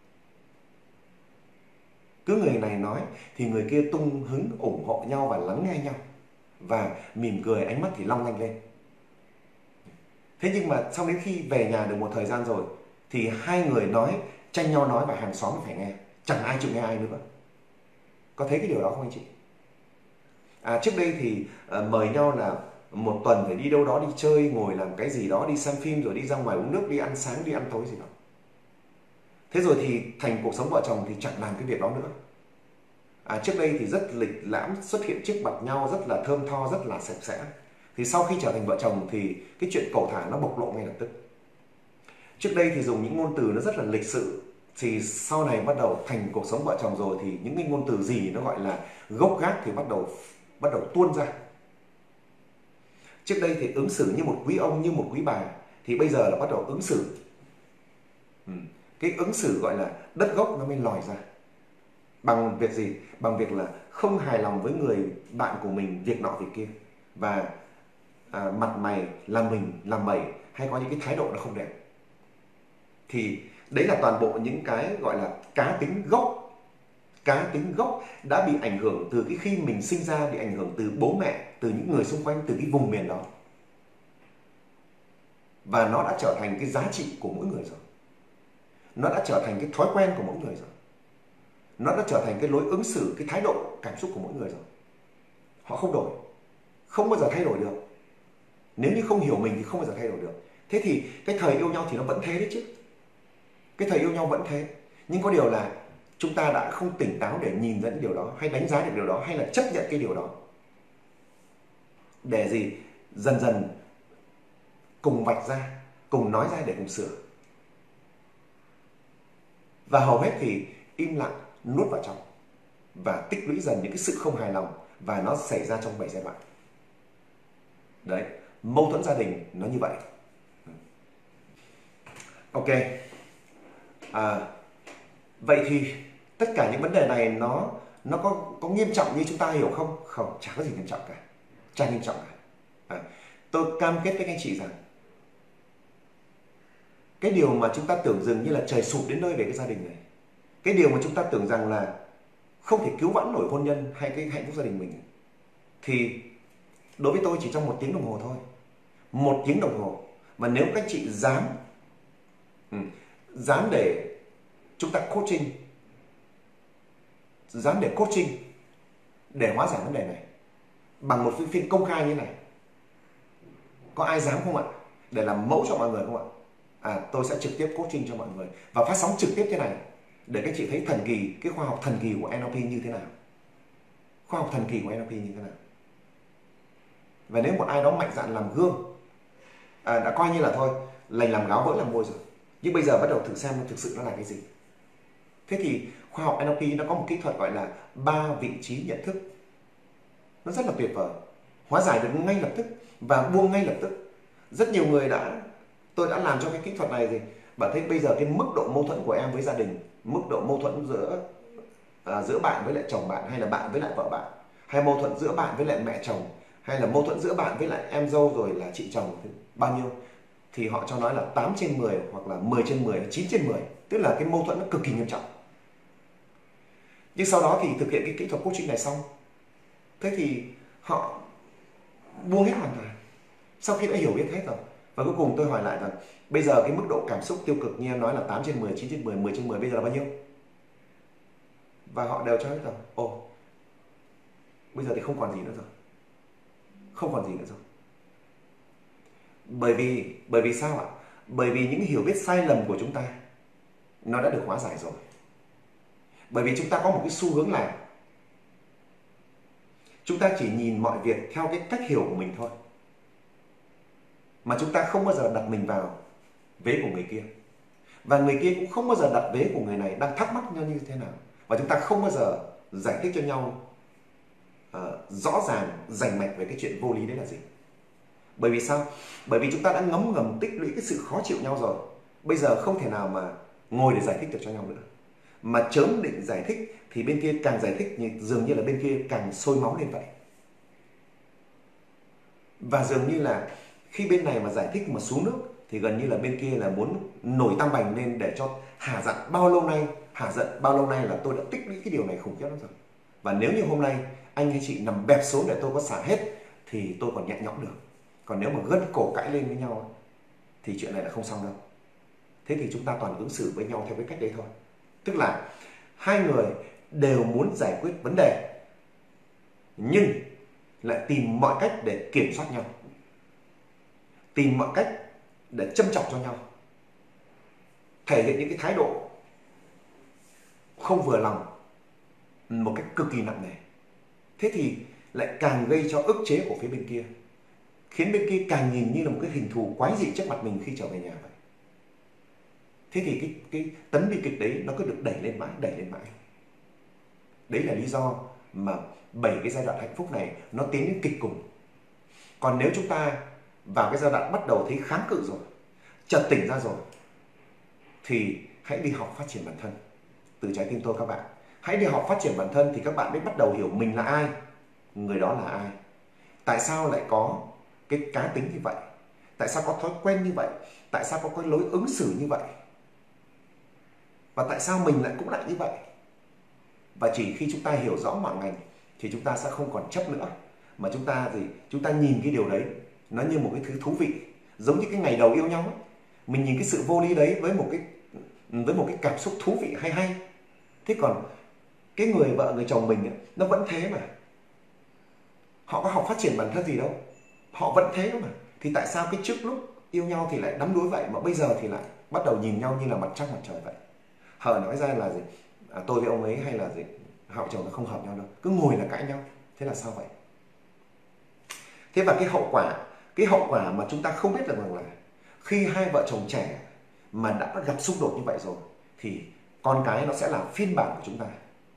Cứ người này nói thì người kia tung hứng ủng hộ nhau và lắng nghe nhau, và mỉm cười, ánh mắt thì long lanh lên. Thế nhưng mà sau đến khi về nhà được một thời gian rồi thì hai người nói, tranh nhau nói và hàng xóm phải nghe, chẳng ai chịu nghe ai nữa. Có thấy cái điều đó không anh chị? À, trước đây thì à, mời nhau là một tuần phải đi đâu đó đi chơi, ngồi làm cái gì đó, đi xem phim, rồi đi ra ngoài uống nước, đi ăn sáng, đi ăn tối gì đó. Thế rồi thì thành cuộc sống vợ chồng thì chẳng làm cái việc đó nữa. À, trước đây thì rất lịch lãm, xuất hiện trước mặt nhau, rất là thơm tho, rất là sạch sẽ. Thì sau khi trở thành vợ chồng thì cái chuyện cầu thả nó bộc lộ ngay lập tức. Trước đây thì dùng những ngôn từ nó rất là lịch sự, thì sau này bắt đầu thành cuộc sống vợ chồng rồi thì những cái ngôn từ gì nó gọi là gốc gác thì bắt đầu bắt đầu tuôn ra. Trước đây thì ứng xử như một quý ông, như một quý bà, thì bây giờ là bắt đầu ứng xử. Ừ. Cái ứng xử gọi là đất gốc nó mới lòi ra. Bằng việc gì? Bằng việc là không hài lòng với người bạn của mình việc nọ việc kia, và à, mặt mày làm mình làm mẩy, hay có những cái thái độ nó không đẹp. Thì đấy là toàn bộ những cái gọi là cá tính gốc. Cá tính gốc đã bị ảnh hưởng từ cái khi mình sinh ra, bị ảnh hưởng từ bố mẹ, từ những người xung quanh, từ cái vùng miền đó. Và nó đã trở thành cái giá trị của mỗi người rồi. Nó đã trở thành cái thói quen của mỗi người rồi. Nó đã trở thành cái lối ứng xử, cái thái độ cảm xúc của mỗi người rồi. Họ không đổi, không bao giờ thay đổi được. Nếu như không hiểu mình thì không bao giờ thay đổi được. Thế thì cái thời yêu nhau thì nó vẫn thế đấy chứ. Cái thời yêu nhau vẫn thế. Nhưng có điều là chúng ta đã không tỉnh táo để nhìn ra những điều đó, hay đánh giá được điều đó, hay là chấp nhận cái điều đó. Để gì? Dần dần cùng vạch ra, cùng nói ra để cùng sửa. Và hầu hết thì im lặng, nuốt vào trong, và tích lũy dần những cái sự không hài lòng, và nó xảy ra trong bảy giai đoạn. Đấy, mâu thuẫn gia đình nó như vậy. Ok. À, vậy thì tất cả những vấn đề này nó nó có có nghiêm trọng như chúng ta hiểu không? Không, chả có gì nghiêm trọng cả. Chả nghiêm trọng cả. À, tôi cam kết với các anh chị rằng cái điều mà chúng ta tưởng dường như là trời sụp đến nơi về cái gia đình này, cái điều mà chúng ta tưởng rằng là không thể cứu vãn nổi hôn nhân hay cái hạnh phúc gia đình mình, thì đối với tôi chỉ trong một tiếng đồng hồ thôi. Một tiếng đồng hồ. Mà nếu các chị dám ừ, dám để chúng ta coaching, dám để coaching để hóa giải vấn đề này bằng một phiên công khai như thế này, Có ai dám không ạ? Để làm mẫu cho mọi người không ạ? À, tôi sẽ trực tiếp coaching cho mọi người và phát sóng trực tiếp thế này để các chị thấy thần kỳ, cái khoa học thần kỳ của en lờ pê như thế nào. Khoa học thần kỳ của en lờ pê như thế nào. Và nếu một ai đó mạnh dạn làm gương, à, đã coi như là thôi, lành làm gáo vỡ làm môi rồi. Nhưng bây giờ bắt đầu thử xem nó thực sự nó là cái gì. Thế thì khoa học en lờ pê nó có một kỹ thuật gọi là ba vị trí nhận thức. Nó rất là tuyệt vời. Hóa giải được ngay lập tức và buông ngay lập tức. Rất nhiều người đã, tôi đã làm cho cái kỹ thuật này thì bạn thấy bây giờ cái mức độ mâu thuẫn của em với gia đình, mức độ mâu thuẫn giữa à, giữa bạn với lại chồng bạn, hay là bạn với lại vợ bạn, hay mâu thuẫn giữa bạn với lại mẹ chồng, hay là mâu thuẫn giữa bạn với lại em dâu rồi là chị chồng, bao nhiêu, thì họ cho nói là tám trên mười hoặc là mười trên mười, chín trên mười, tức là cái mâu thuẫn nó cực kỳ nghiêm trọng. Nhưng sau đó thì thực hiện cái kỹ thuật coaching này xong, thế thì họ buông hết hoàn toàn sau khi đã hiểu biết hết rồi. Và cuối cùng tôi hỏi lại rằng bây giờ cái mức độ cảm xúc tiêu cực như em nói là tám trên mười, chín trên mười, mười trên mười, bây giờ là bao nhiêu? Và họ đều cho hết rồi. Ồ, bây giờ thì không còn gì nữa rồi. Không còn gì nữa rồi. Bởi vì, bởi vì sao ạ? Bởi vì những hiểu biết sai lầm của chúng ta nó đã được hóa giải rồi. Bởi vì chúng ta có một cái xu hướng là chúng ta chỉ nhìn mọi việc theo cái cách hiểu của mình thôi, mà chúng ta không bao giờ đặt mình vào vế của người kia. Và người kia cũng không bao giờ đặt vế của người này đang thắc mắc nhau như thế nào. Và chúng ta không bao giờ giải thích cho nhau uh, rõ ràng, rành mạch về cái chuyện vô lý đấy là gì. Bởi vì sao? Bởi vì chúng ta đã ngấm ngầm tích lũy cái sự khó chịu nhau rồi. Bây giờ không thể nào mà ngồi để giải thích được cho nhau nữa. Mà chớm định giải thích thì bên kia càng giải thích thì dường như là bên kia càng sôi máu lên vậy. Và dường như là khi bên này mà giải thích mà xuống nước thì gần như là bên kia là muốn nổi tăm bành lên để cho hả giận bao lâu nay, hả giận bao lâu nay là tôi đã tích lũy cái điều này khủng khiếp lắm rồi. Và nếu như hôm nay anh hay chị nằm bẹp xuống để tôi có xả hết thì tôi còn nhẹ nhõm được. Còn nếu mà gân cổ cãi lên với nhau thì chuyện này là không xong đâu. Thế thì chúng ta toàn ứng xử với nhau theo cái cách đấy thôi. Tức là hai người đều muốn giải quyết vấn đề nhưng lại tìm mọi cách để kiểm soát nhau, tìm mọi cách để châm chọc cho nhau, thể hiện những cái thái độ không vừa lòng một cách cực kỳ nặng nề. Thế thì lại càng gây cho ức chế của phía bên kia, khiến bên kia càng nhìn như là một cái hình thù quái dị trước mặt mình khi trở về nhà vậy. Thế thì cái, cái tấn bi kịch đấy nó cứ được đẩy lên mãi, đẩy lên mãi. Đấy là lý do mà bảy cái giai đoạn hạnh phúc này nó tiến đến kịch cùng. Còn nếu chúng ta vào cái giai đoạn bắt đầu thấy kháng cự rồi, chợt tỉnh ra rồi, thì hãy đi học phát triển bản thân. Từ trái tim tôi các bạn, hãy đi học phát triển bản thân thì các bạn mới bắt đầu hiểu mình là ai, người đó là ai. Tại sao lại có cái cá tính như vậy? Tại sao có thói quen như vậy? Tại sao có cái lối ứng xử như vậy? Và tại sao mình lại cũng lại như vậy? Và chỉ khi chúng ta hiểu rõ mọi ngành thì chúng ta sẽ không còn chấp nữa, mà chúng ta gì? Chúng ta nhìn cái điều đấy nó như một cái thứ thú vị, giống như cái ngày đầu yêu nhau ấy. Mình nhìn cái sự vô lý đấy với một cái với một cái cảm xúc thú vị hay hay. Thế còn cái người vợ người chồng mình ấy, nó vẫn thế mà. Họ có học phát triển bản thân gì đâu, họ vẫn thế mà. Thì tại sao cái trước lúc yêu nhau thì lại đắm đuối vậy, mà bây giờ thì lại bắt đầu nhìn nhau như là mặt trăng mặt trời vậy? Hở nói ra là gì? À, tôi với ông ấy hay là gì? Họ chồng nó không hợp nhau đâu, cứ ngồi là cãi nhau. Thế là sao vậy? Thế và cái hậu quả, cái hậu quả mà chúng ta không biết được rằng là khi hai vợ chồng trẻ mà đã gặp xung đột như vậy rồi thì con cái nó sẽ là phiên bản của chúng ta.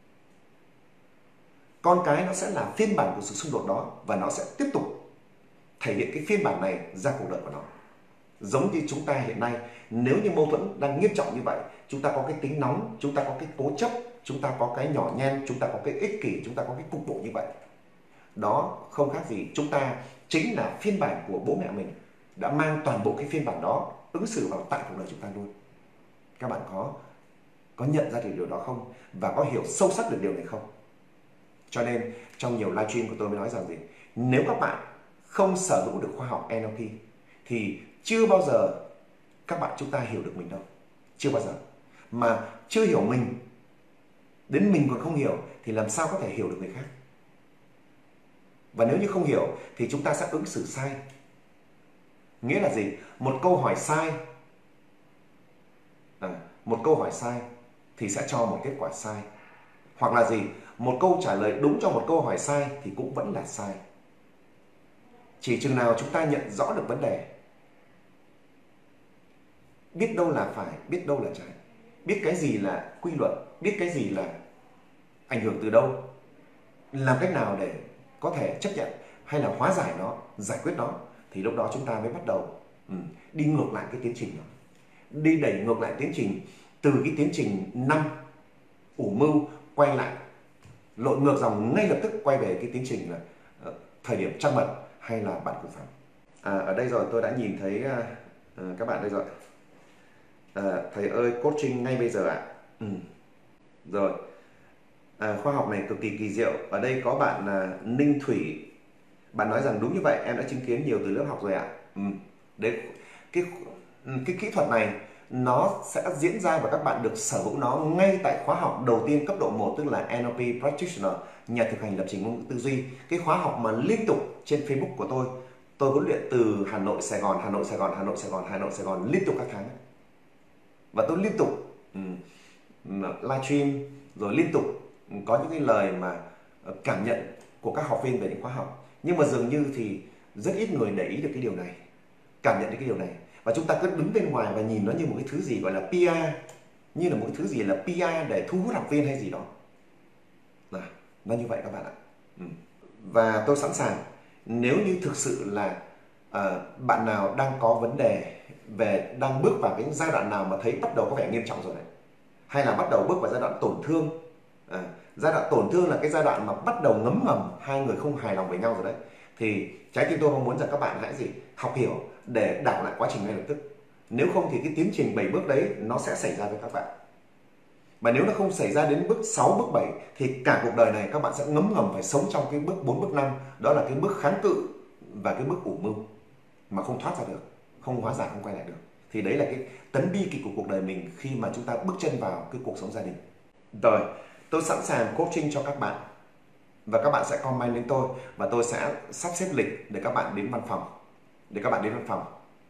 Con cái nó sẽ là phiên bản của sự xung đột đó, và nó sẽ tiếp tục thể hiện cái phiên bản này ra cuộc đời của nó. Giống như chúng ta hiện nay, nếu như mâu thuẫn đang nghiêm trọng như vậy, chúng ta có cái tính nóng, chúng ta có cái cố chấp, chúng ta có cái nhỏ nhen, chúng ta có cái ích kỷ, chúng ta có cái cục bộ như vậy. Đó không khác gì chúng ta chính là phiên bản của bố mẹ mình, đã mang toàn bộ cái phiên bản đó ứng xử vào tại cuộc đời chúng ta luôn. Các bạn có có nhận ra được điều đó không? Và có hiểu sâu sắc được điều này không? Cho nên trong nhiều livestream của tôi mới nói rằng gì? Nếu các bạn không sở hữu được khoa học en lờ pê thì chưa bao giờ các bạn chúng ta hiểu được mình đâu. Chưa bao giờ. Mà chưa hiểu mình, đến mình còn không hiểu thì làm sao có thể hiểu được người khác? Và nếu như không hiểu thì chúng ta sẽ ứng xử sai. Nghĩa là gì? Một câu hỏi sai, à, một câu hỏi sai thì sẽ cho một kết quả sai. Hoặc là gì? Một câu trả lời đúng cho một câu hỏi sai thì cũng vẫn là sai. Chỉ chừng nào chúng ta nhận rõ được vấn đề, biết đâu là phải, biết đâu là trái, biết cái gì là quy luật, biết cái gì là ảnh hưởng từ đâu, làm cách nào để có thể chấp nhận hay là hóa giải nó, giải quyết nó, thì lúc đó chúng ta mới bắt đầu ừ, đi ngược lại cái tiến trình đó, đi đẩy ngược lại tiến trình, từ cái tiến trình năm ủ mưu quay lại, lội ngược dòng ngay lập tức quay về cái tiến trình là uh, thời điểm trăng mật hay là bạn cùng phòng. À, ở đây rồi tôi đã nhìn thấy uh, các bạn đây rồi. À, thầy ơi coaching ngay bây giờ ạ. À? Ừ. Rồi. À, khoa học này cực kỳ kỳ diệu. Ở đây có bạn uh, Ninh Thủy, bạn nói rằng đúng như vậy, em đã chứng kiến nhiều từ lớp học rồi ạ. À. Ừ. Đấy, cái cái kỹ thuật này nó sẽ diễn ra và các bạn được sở hữu nó ngay tại khóa học đầu tiên cấp độ một, tức là en lờ pê Practitioner, nhà thực hành lập trình ngôn ngữ tư duy. Cái khóa học mà liên tục trên Facebook của tôi, tôi huấn luyện từ Hà Nội, Sài Gòn, Hà Nội, Sài Gòn, Hà Nội, Sài Gòn, Hà Nội, Sài Gòn liên tục các tháng. Và tôi liên tục um, livestream, rồi liên tục có những cái lời mà cảm nhận của các học viên về những khóa học. Nhưng mà dường như thì rất ít người để ý được cái điều này, cảm nhận được cái điều này. Và chúng ta cứ đứng bên ngoài và nhìn nó như một cái thứ gì gọi là pê e, như là một cái thứ gì là pê e để thu hút học viên hay gì đó. Là nó như vậy các bạn ạ. Ừ. Và tôi sẵn sàng, nếu như thực sự là uh, bạn nào đang có vấn đề về, đang bước vào cái giai đoạn nào mà thấy bắt đầu có vẻ nghiêm trọng rồi đấy, hay là bắt đầu bước vào giai đoạn tổn thương, à, giai đoạn tổn thương là cái giai đoạn mà bắt đầu ngấm ngầm, hai người không hài lòng với nhau rồi đấy, thì trái tim tôi mong muốn rằng các bạn hãy gì học hiểu để đảo lại quá trình ngay lập tức. Nếu không thì cái tiến trình bảy bước đấy nó sẽ xảy ra với các bạn. Mà nếu nó không xảy ra đến bước sáu, bước bảy thì cả cuộc đời này các bạn sẽ ngấm ngầm phải sống trong cái bước bốn, bước năm, đó là cái bước kháng cự và cái bước ủ mưu mà không thoát ra được, không hóa giải, không quay lại được. Thì đấy là cái tấn bi kịch của cuộc đời mình khi mà chúng ta bước chân vào cái cuộc sống gia đình. Rồi, tôi sẵn sàng coaching cho các bạn và các bạn sẽ comment đến tôi và tôi sẽ sắp xếp lịch để các bạn đến văn phòng, để các bạn đến văn phòng.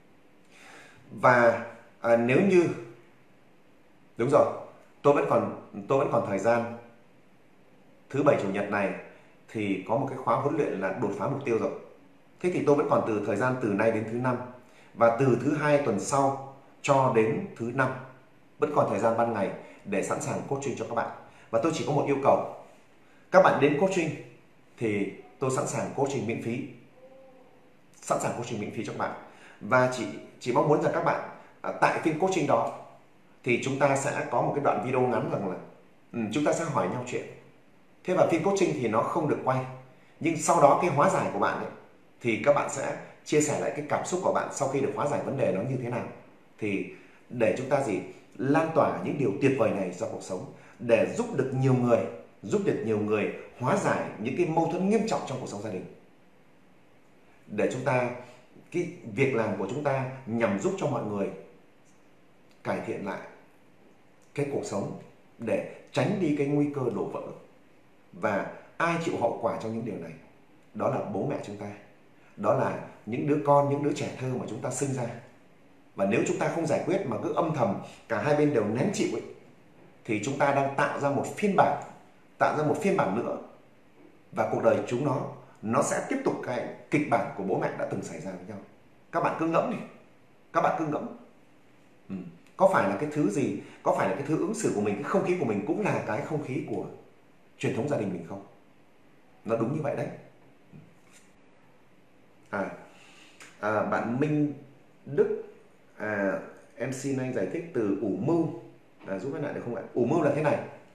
Và à, nếu như đúng rồi, tôi vẫn còn tôi vẫn còn thời gian thứ bảy chủ nhật này thì có một cái khóa huấn luyện là đột phá mục tiêu rồi. Thế thì tôi vẫn còn từ thời gian từ nay đến thứ năm, và từ thứ hai tuần sau cho đến thứ năm vẫn còn thời gian ban ngày để sẵn sàng coaching cho các bạn. Và tôi chỉ có một yêu cầu, các bạn đến coaching thì tôi sẵn sàng coaching miễn phí, sẵn sàng coaching miễn phí cho các bạn. Và chỉ chỉ mong muốn rằng các bạn à, tại phiên coaching đó thì chúng ta sẽ có một cái đoạn video ngắn rằng là um, chúng ta sẽ hỏi nhau chuyện. Thế và phiên coaching thì nó không được quay, nhưng sau đó cái hóa giải của bạn ấy, thì các bạn sẽ chia sẻ lại cái cảm xúc của bạn sau khi được hóa giải vấn đề nó như thế nào, thì để chúng ta gì lan tỏa những điều tuyệt vời này ra cuộc sống, để giúp được nhiều người, giúp được nhiều người hóa giải những cái mâu thuẫn nghiêm trọng trong cuộc sống gia đình, để chúng ta, cái việc làm của chúng ta nhằm giúp cho mọi người cải thiện lại cái cuộc sống, để tránh đi cái nguy cơ đổ vỡ. Và ai chịu hậu quả trong những điều này? Đó là bố mẹ chúng ta, đó là những đứa con, những đứa trẻ thơ mà chúng ta sinh ra. Và nếu chúng ta không giải quyết mà cứ âm thầm, cả hai bên đều nén chịu ấy, thì chúng ta đang tạo ra một phiên bản, tạo ra một phiên bản nữa, và cuộc đời chúng nó nó sẽ tiếp tục cái kịch bản của bố mẹ đã từng xảy ra với nhau. Các bạn cứ ngẫm đi, các bạn cứ ngẫm, ừ. có phải là cái thứ gì, có phải là cái thứ ứng xử của mình, cái không khí của mình cũng là cái không khí của truyền thống gia đình mình không? Nó đúng như vậy đấy. À, à bạn Minh Đức, à, em xin anh giải thích từ ủ mưu, à, giúp các bạn được không ạ? Ủ mưu là thế này.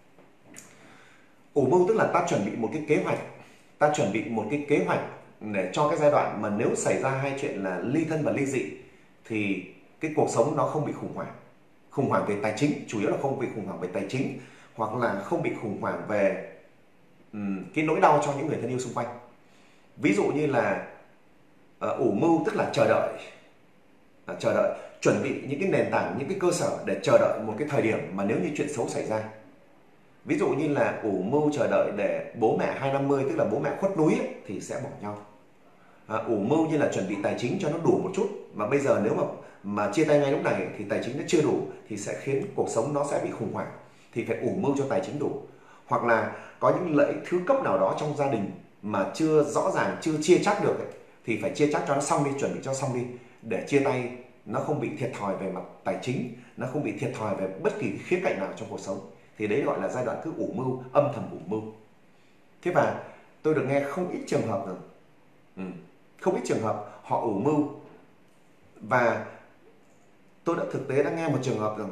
Ủ mưu tức là ta chuẩn bị một cái kế hoạch, ta chuẩn bị một cái kế hoạch để cho cái giai đoạn mà nếu xảy ra hai chuyện là ly thân và ly dị thì cái cuộc sống nó không bị khủng hoảng. Khủng hoảng về tài chính, chủ yếu là không bị khủng hoảng về tài chính, hoặc là không bị khủng hoảng về um, cái nỗi đau cho những người thân yêu xung quanh. Ví dụ như là uh, ủ mưu tức là chờ đợi, uh, chờ đợi, chuẩn bị những cái nền tảng, những cái cơ sở để chờ đợi một cái thời điểm mà nếu như chuyện xấu xảy ra. Ví dụ như là ủ mưu chờ đợi để bố mẹ hai năm mươi, tức là bố mẹ khuất núi ấy, thì sẽ bỏ nhau. à, ủ mưu như là chuẩn bị tài chính cho nó đủ một chút, mà bây giờ nếu mà mà chia tay ngay lúc này thì tài chính nó chưa đủ thì sẽ khiến cuộc sống nó sẽ bị khủng hoảng, thì phải ủ mưu cho tài chính đủ. Hoặc là có những lợi ích thứ cấp nào đó trong gia đình mà chưa rõ ràng, chưa chia chác được ấy, thì phải chia chác cho nó xong đi, chuẩn bị cho xong đi, để chia tay nó không bị thiệt thòi về mặt tài chính, nó không bị thiệt thòi về bất kỳ khía cạnh nào trong cuộc sống. Thì đấy gọi là giai đoạn cứ ủ mưu, âm thầm ủ mưu. Thế và tôi được nghe không ít trường hợp rằng ừ, không ít trường hợp họ ủ mưu, và tôi đã thực tế đã nghe một trường hợp rằng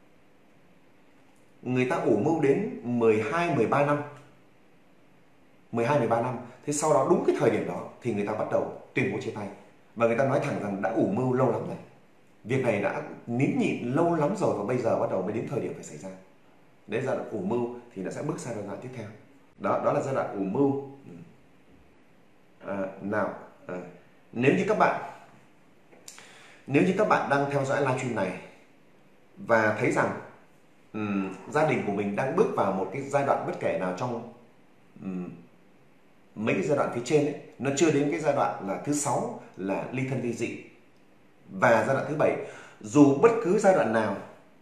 người ta ủ mưu đến mười hai mười ba năm. mười hai mười ba năm. Thế sau đó đúng cái thời điểm đó thì người ta bắt đầu tuyên bố chia tay. Và người ta nói thẳng rằng đã ủ mưu lâu lắm rồi. Việc này đã nín nhịn lâu lắm rồi và bây giờ bắt đầu mới đến thời điểm phải xảy ra. Đấy, giai đoạn ủ mưu thì nó sẽ bước sang giai đoạn tiếp theo. Đó, đó là giai đoạn ủ mưu. À, nào, à, nếu như các bạn nếu như các bạn đang theo dõi livestream này và thấy rằng um, gia đình của mình đang bước vào một cái giai đoạn bất kể nào trong um, mấy cái giai đoạn phía trên ấy, nó chưa đến cái giai đoạn là thứ sáu là ly thân ly dị, và giai đoạn thứ bảy, dù bất cứ giai đoạn nào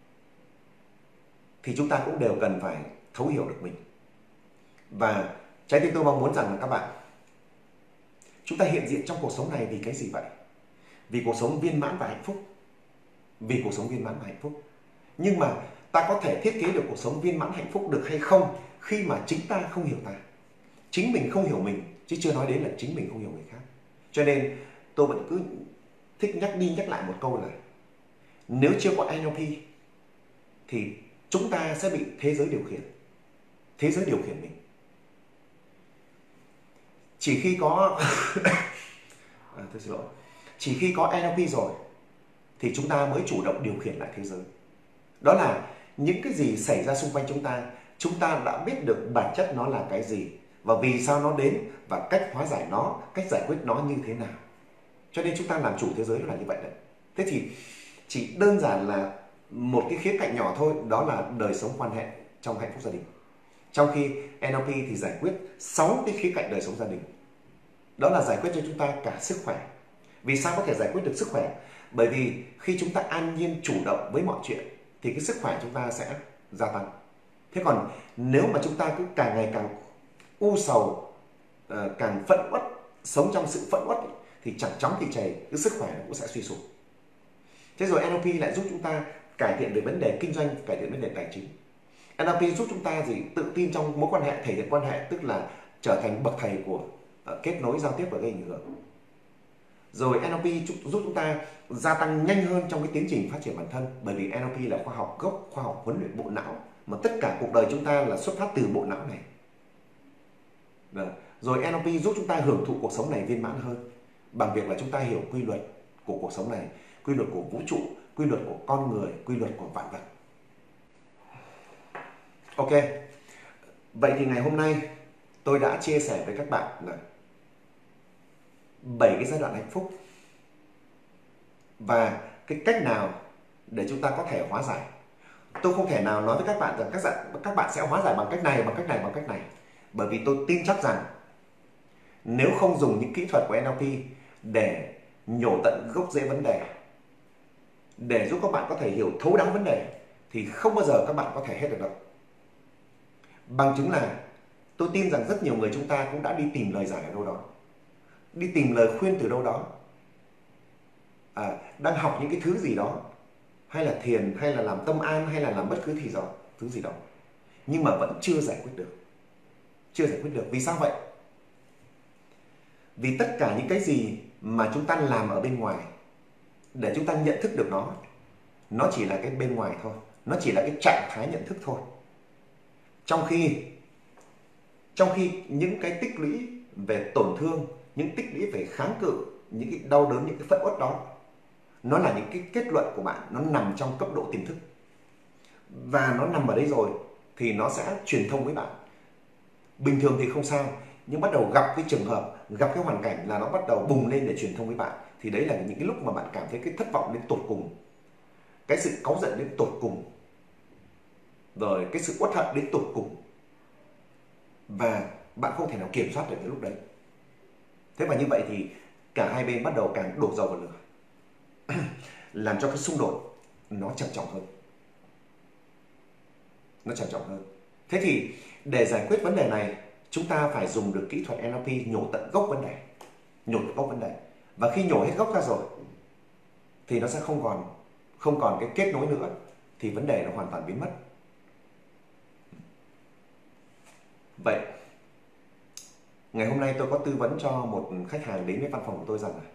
thì chúng ta cũng đều cần phải thấu hiểu được mình. Và trái tim tôi mong muốn rằng là các bạn, chúng ta hiện diện trong cuộc sống này vì cái gì vậy? Vì cuộc sống viên mãn và hạnh phúc. Vì cuộc sống viên mãn và hạnh phúc. Nhưng mà ta có thể thiết kế được cuộc sống viên mãn hạnh phúc được hay không khi mà chính ta không hiểu ta, chính mình không hiểu mình, chứ chưa nói đến là chính mình không hiểu người khác. Cho nên tôi vẫn cứ thích nhắc đi nhắc lại một câu là nếu chưa có en lờ pê thì chúng ta sẽ bị thế giới điều khiển. Thế giới điều khiển mình. Chỉ khi có à, tôi xin lỗi. Chỉ khi có en lờ pê rồi thì chúng ta mới chủ động điều khiển lại thế giới. Đó là những cái gì xảy ra xung quanh chúng ta, chúng ta đã biết được bản chất nó là cái gì và vì sao nó đến và cách hóa giải nó, cách giải quyết nó như thế nào. Cho nên chúng ta làm chủ thế giới là như vậy đấy. Thế thì chỉ đơn giản là một cái khía cạnh nhỏ thôi, đó là đời sống quan hệ trong hạnh phúc gia đình. Trong khi en lờ pê thì giải quyết sáu cái khía cạnh đời sống gia đình. Đó là giải quyết cho chúng ta cả sức khỏe. Vì sao có thể giải quyết được sức khỏe? Bởi vì khi chúng ta an nhiên chủ động với mọi chuyện thì cái sức khỏe chúng ta sẽ gia tăng. Thế còn nếu mà chúng ta cứ càng ngày càng u sầu, càng phẫn uất, sống trong sự phẫn uất thì chẳng chóng thì chảy cái sức khỏe nó cũng sẽ suy sụp. Thế rồi en lờ pê lại giúp chúng ta cải thiện được vấn đề kinh doanh, cải thiện vấn đề tài chính. en lờ pê giúp chúng ta gì? Tự tin trong mối quan hệ, thể hiện quan hệ, tức là trở thành bậc thầy của uh, kết nối, giao tiếp và gây ảnh hưởng. Rồi en lờ pê giúp chúng ta gia tăng nhanh hơn trong cái tiến trình phát triển bản thân, bởi vì en lờ pê là khoa học gốc, khoa học huấn luyện bộ não, mà tất cả cuộc đời chúng ta là xuất phát từ bộ não này. Được. Rồi en lờ pê giúp chúng ta hưởng thụ cuộc sống này viên mãn hơn bằng việc là chúng ta hiểu quy luật của cuộc sống này, quy luật của vũ trụ, quy luật của con người, quy luật của vạn vật. Ok, vậy thì ngày hôm nay tôi đã chia sẻ với các bạn là bảy cái giai đoạn hạnh phúc và cái cách nào để chúng ta có thể hóa giải. Tôi không thể nào nói với các bạn rằng các bạn, các bạn sẽ hóa giải bằng cách này, bằng cách này, bằng cách này. Bởi vì tôi tin chắc rằng nếu không dùng những kỹ thuật của en lờ pê để nhổ tận gốc rễ vấn đề, để giúp các bạn có thể hiểu thấu đáo vấn đề, thì không bao giờ các bạn có thể hết được đâu. Bằng chứng là tôi tin rằng rất nhiều người chúng ta cũng đã đi tìm lời giải ở đâu đó, đi tìm lời khuyên từ đâu đó, à, đang học những cái thứ gì đó, hay là thiền, hay là làm tâm an, hay là làm bất cứ thứ gì đó, thứ gì đó, nhưng mà vẫn chưa giải quyết được. Chưa giải quyết được. Vì sao vậy? Vì tất cả những cái gì mà chúng ta làm ở bên ngoài để chúng ta nhận thức được nó, nó chỉ là cái bên ngoài thôi, nó chỉ là cái trạng thái nhận thức thôi. Trong khi trong khi những cái tích lũy về tổn thương, những tích lũy về kháng cự, những cái đau đớn, những cái phẫn uất đó, nó là những cái kết luận của bạn, nó nằm trong cấp độ tiềm thức. Và nó nằm ở đây rồi thì nó sẽ truyền thông với bạn. Bình thường thì không sao, nhưng bắt đầu gặp cái trường hợp, gặp cái hoàn cảnh là nó bắt đầu bùng lên để truyền thông với bạn. Thì đấy là những cái lúc mà bạn cảm thấy cái thất vọng đến tột cùng, cái sự cáu giận đến tột cùng, rồi cái sự uất hận đến tột cùng, và bạn không thể nào kiểm soát được cái lúc đấy. Thế và như vậy thì cả hai bên bắt đầu càng đổ dầu vào lửa, làm cho cái xung đột nó trầm trọng hơn. Nó trầm trọng hơn. Thế thì để giải quyết vấn đề này, chúng ta phải dùng được kỹ thuật en lờ pê nhổ tận gốc vấn đề. Nhổ tận gốc vấn đề. Và khi nhổ hết gốc ra rồi thì nó sẽ không còn không còn cái kết nối nữa, thì vấn đề nó hoàn toàn biến mất. Vậy ngày hôm nay tôi có tư vấn cho một khách hàng đến với văn phòng của tôi rằng là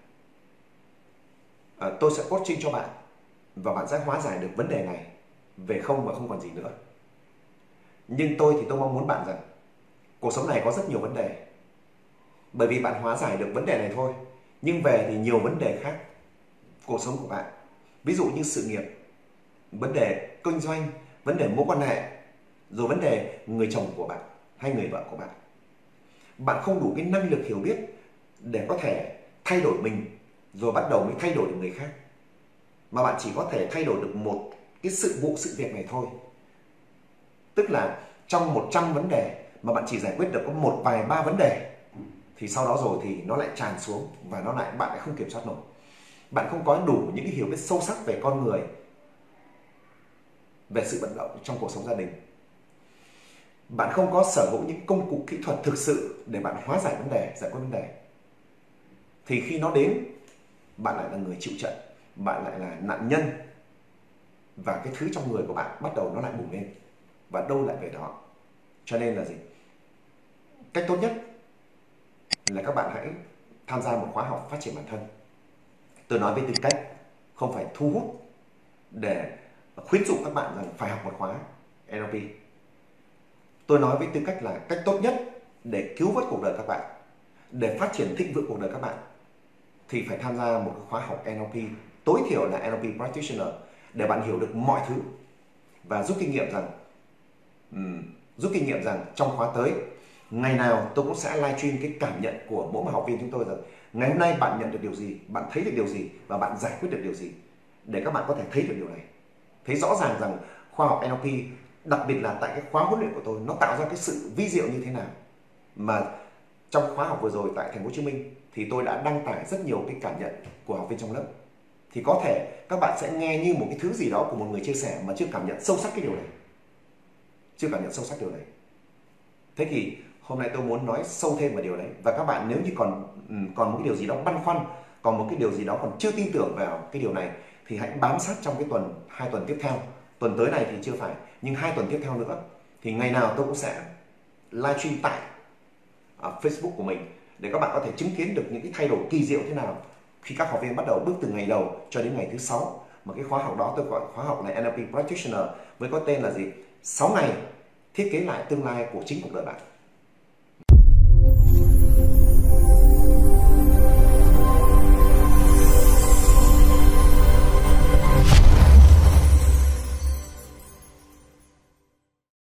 à, tôi sẽ coaching cho bạn và bạn sẽ hóa giải được vấn đề này về không và không còn gì nữa. Nhưng tôi thì tôi mong muốn bạn rằng cuộc sống này có rất nhiều vấn đề. Bởi vì bạn hóa giải được vấn đề này thôi, nhưng về thì nhiều vấn đề khác cuộc sống của bạn. Ví dụ như sự nghiệp, vấn đề kinh doanh, vấn đề mối quan hệ, rồi vấn đề người chồng của bạn hay người vợ của bạn. Bạn không đủ cái năng lực hiểu biết để có thể thay đổi mình, rồi bắt đầu mới thay đổi được người khác. Mà bạn chỉ có thể thay đổi được một cái sự vụ sự việc này thôi. Tức là trong một trăm vấn đề mà bạn chỉ giải quyết được có một vài ba vấn đề, thì sau đó rồi thì nó lại tràn xuống và nó lại bạn lại không kiểm soát nổi. Bạn không có đủ những cái hiểu biết sâu sắc về con người, về sự vận động trong cuộc sống gia đình. Bạn không có sở hữu những công cụ kỹ thuật thực sự để bạn hóa giải vấn đề, giải quyết vấn đề. Thì khi nó đến, bạn lại là người chịu trận, bạn lại là nạn nhân. Và cái thứ trong người của bạn bắt đầu nó lại bùng lên. Và đâu lại về đó. Cho nên là gì? Cách tốt nhất là các bạn hãy tham gia một khóa học phát triển bản thân. Tôi nói với tư cách không phải thu hút để khuyến dụ các bạn rằng phải học một khóa en lờ pê. Tôi nói với tư cách là cách tốt nhất để cứu vớt cuộc đời các bạn, để phát triển thịnh vượng cuộc đời các bạn, thì phải tham gia một khóa học en lờ pê, tối thiểu là en lờ pê Practitioner, để bạn hiểu được mọi thứ và rút kinh nghiệm rằng um, rút kinh nghiệm rằng trong khóa tới, ngày nào tôi cũng sẽ livestream cái cảm nhận của mỗi một học viên chúng tôi rằng ngày hôm nay bạn nhận được điều gì, bạn thấy được điều gì và bạn giải quyết được điều gì, để các bạn có thể thấy được điều này, thấy rõ ràng rằng khoa học en lờ pê, đặc biệt là tại cái khóa huấn luyện của tôi, nó tạo ra cái sự vi diệu như thế nào. Mà trong khóa học vừa rồi tại thành phố Hồ Chí Minh thì tôi đã đăng tải rất nhiều cái cảm nhận của học viên trong lớp. Thì có thể các bạn sẽ nghe như một cái thứ gì đó của một người chia sẻ mà chưa cảm nhận sâu sắc cái điều này. Chưa cảm nhận sâu sắc điều này. Thế thì hôm nay tôi muốn nói sâu thêm vào điều đấy. Và các bạn nếu như còn còn một cái điều gì đó băn khoăn, còn một cái điều gì đó còn chưa tin tưởng vào cái điều này, thì hãy bám sát trong cái tuần, hai tuần tiếp theo. Tuần tới này thì chưa phải, nhưng hai tuần tiếp theo nữa thì ngày nào tôi cũng sẽ livestream tại Facebook của mình, để các bạn có thể chứng kiến được những cái thay đổi kỳ diệu thế nào khi các học viên bắt đầu bước từ ngày đầu cho đến ngày thứ sáu. Mà cái khóa học đó tôi gọi khóa học là en lờ pê Practitioner, với có tên là gì? sáu ngày thiết kế lại tương lai của chính cuộc đời bạn.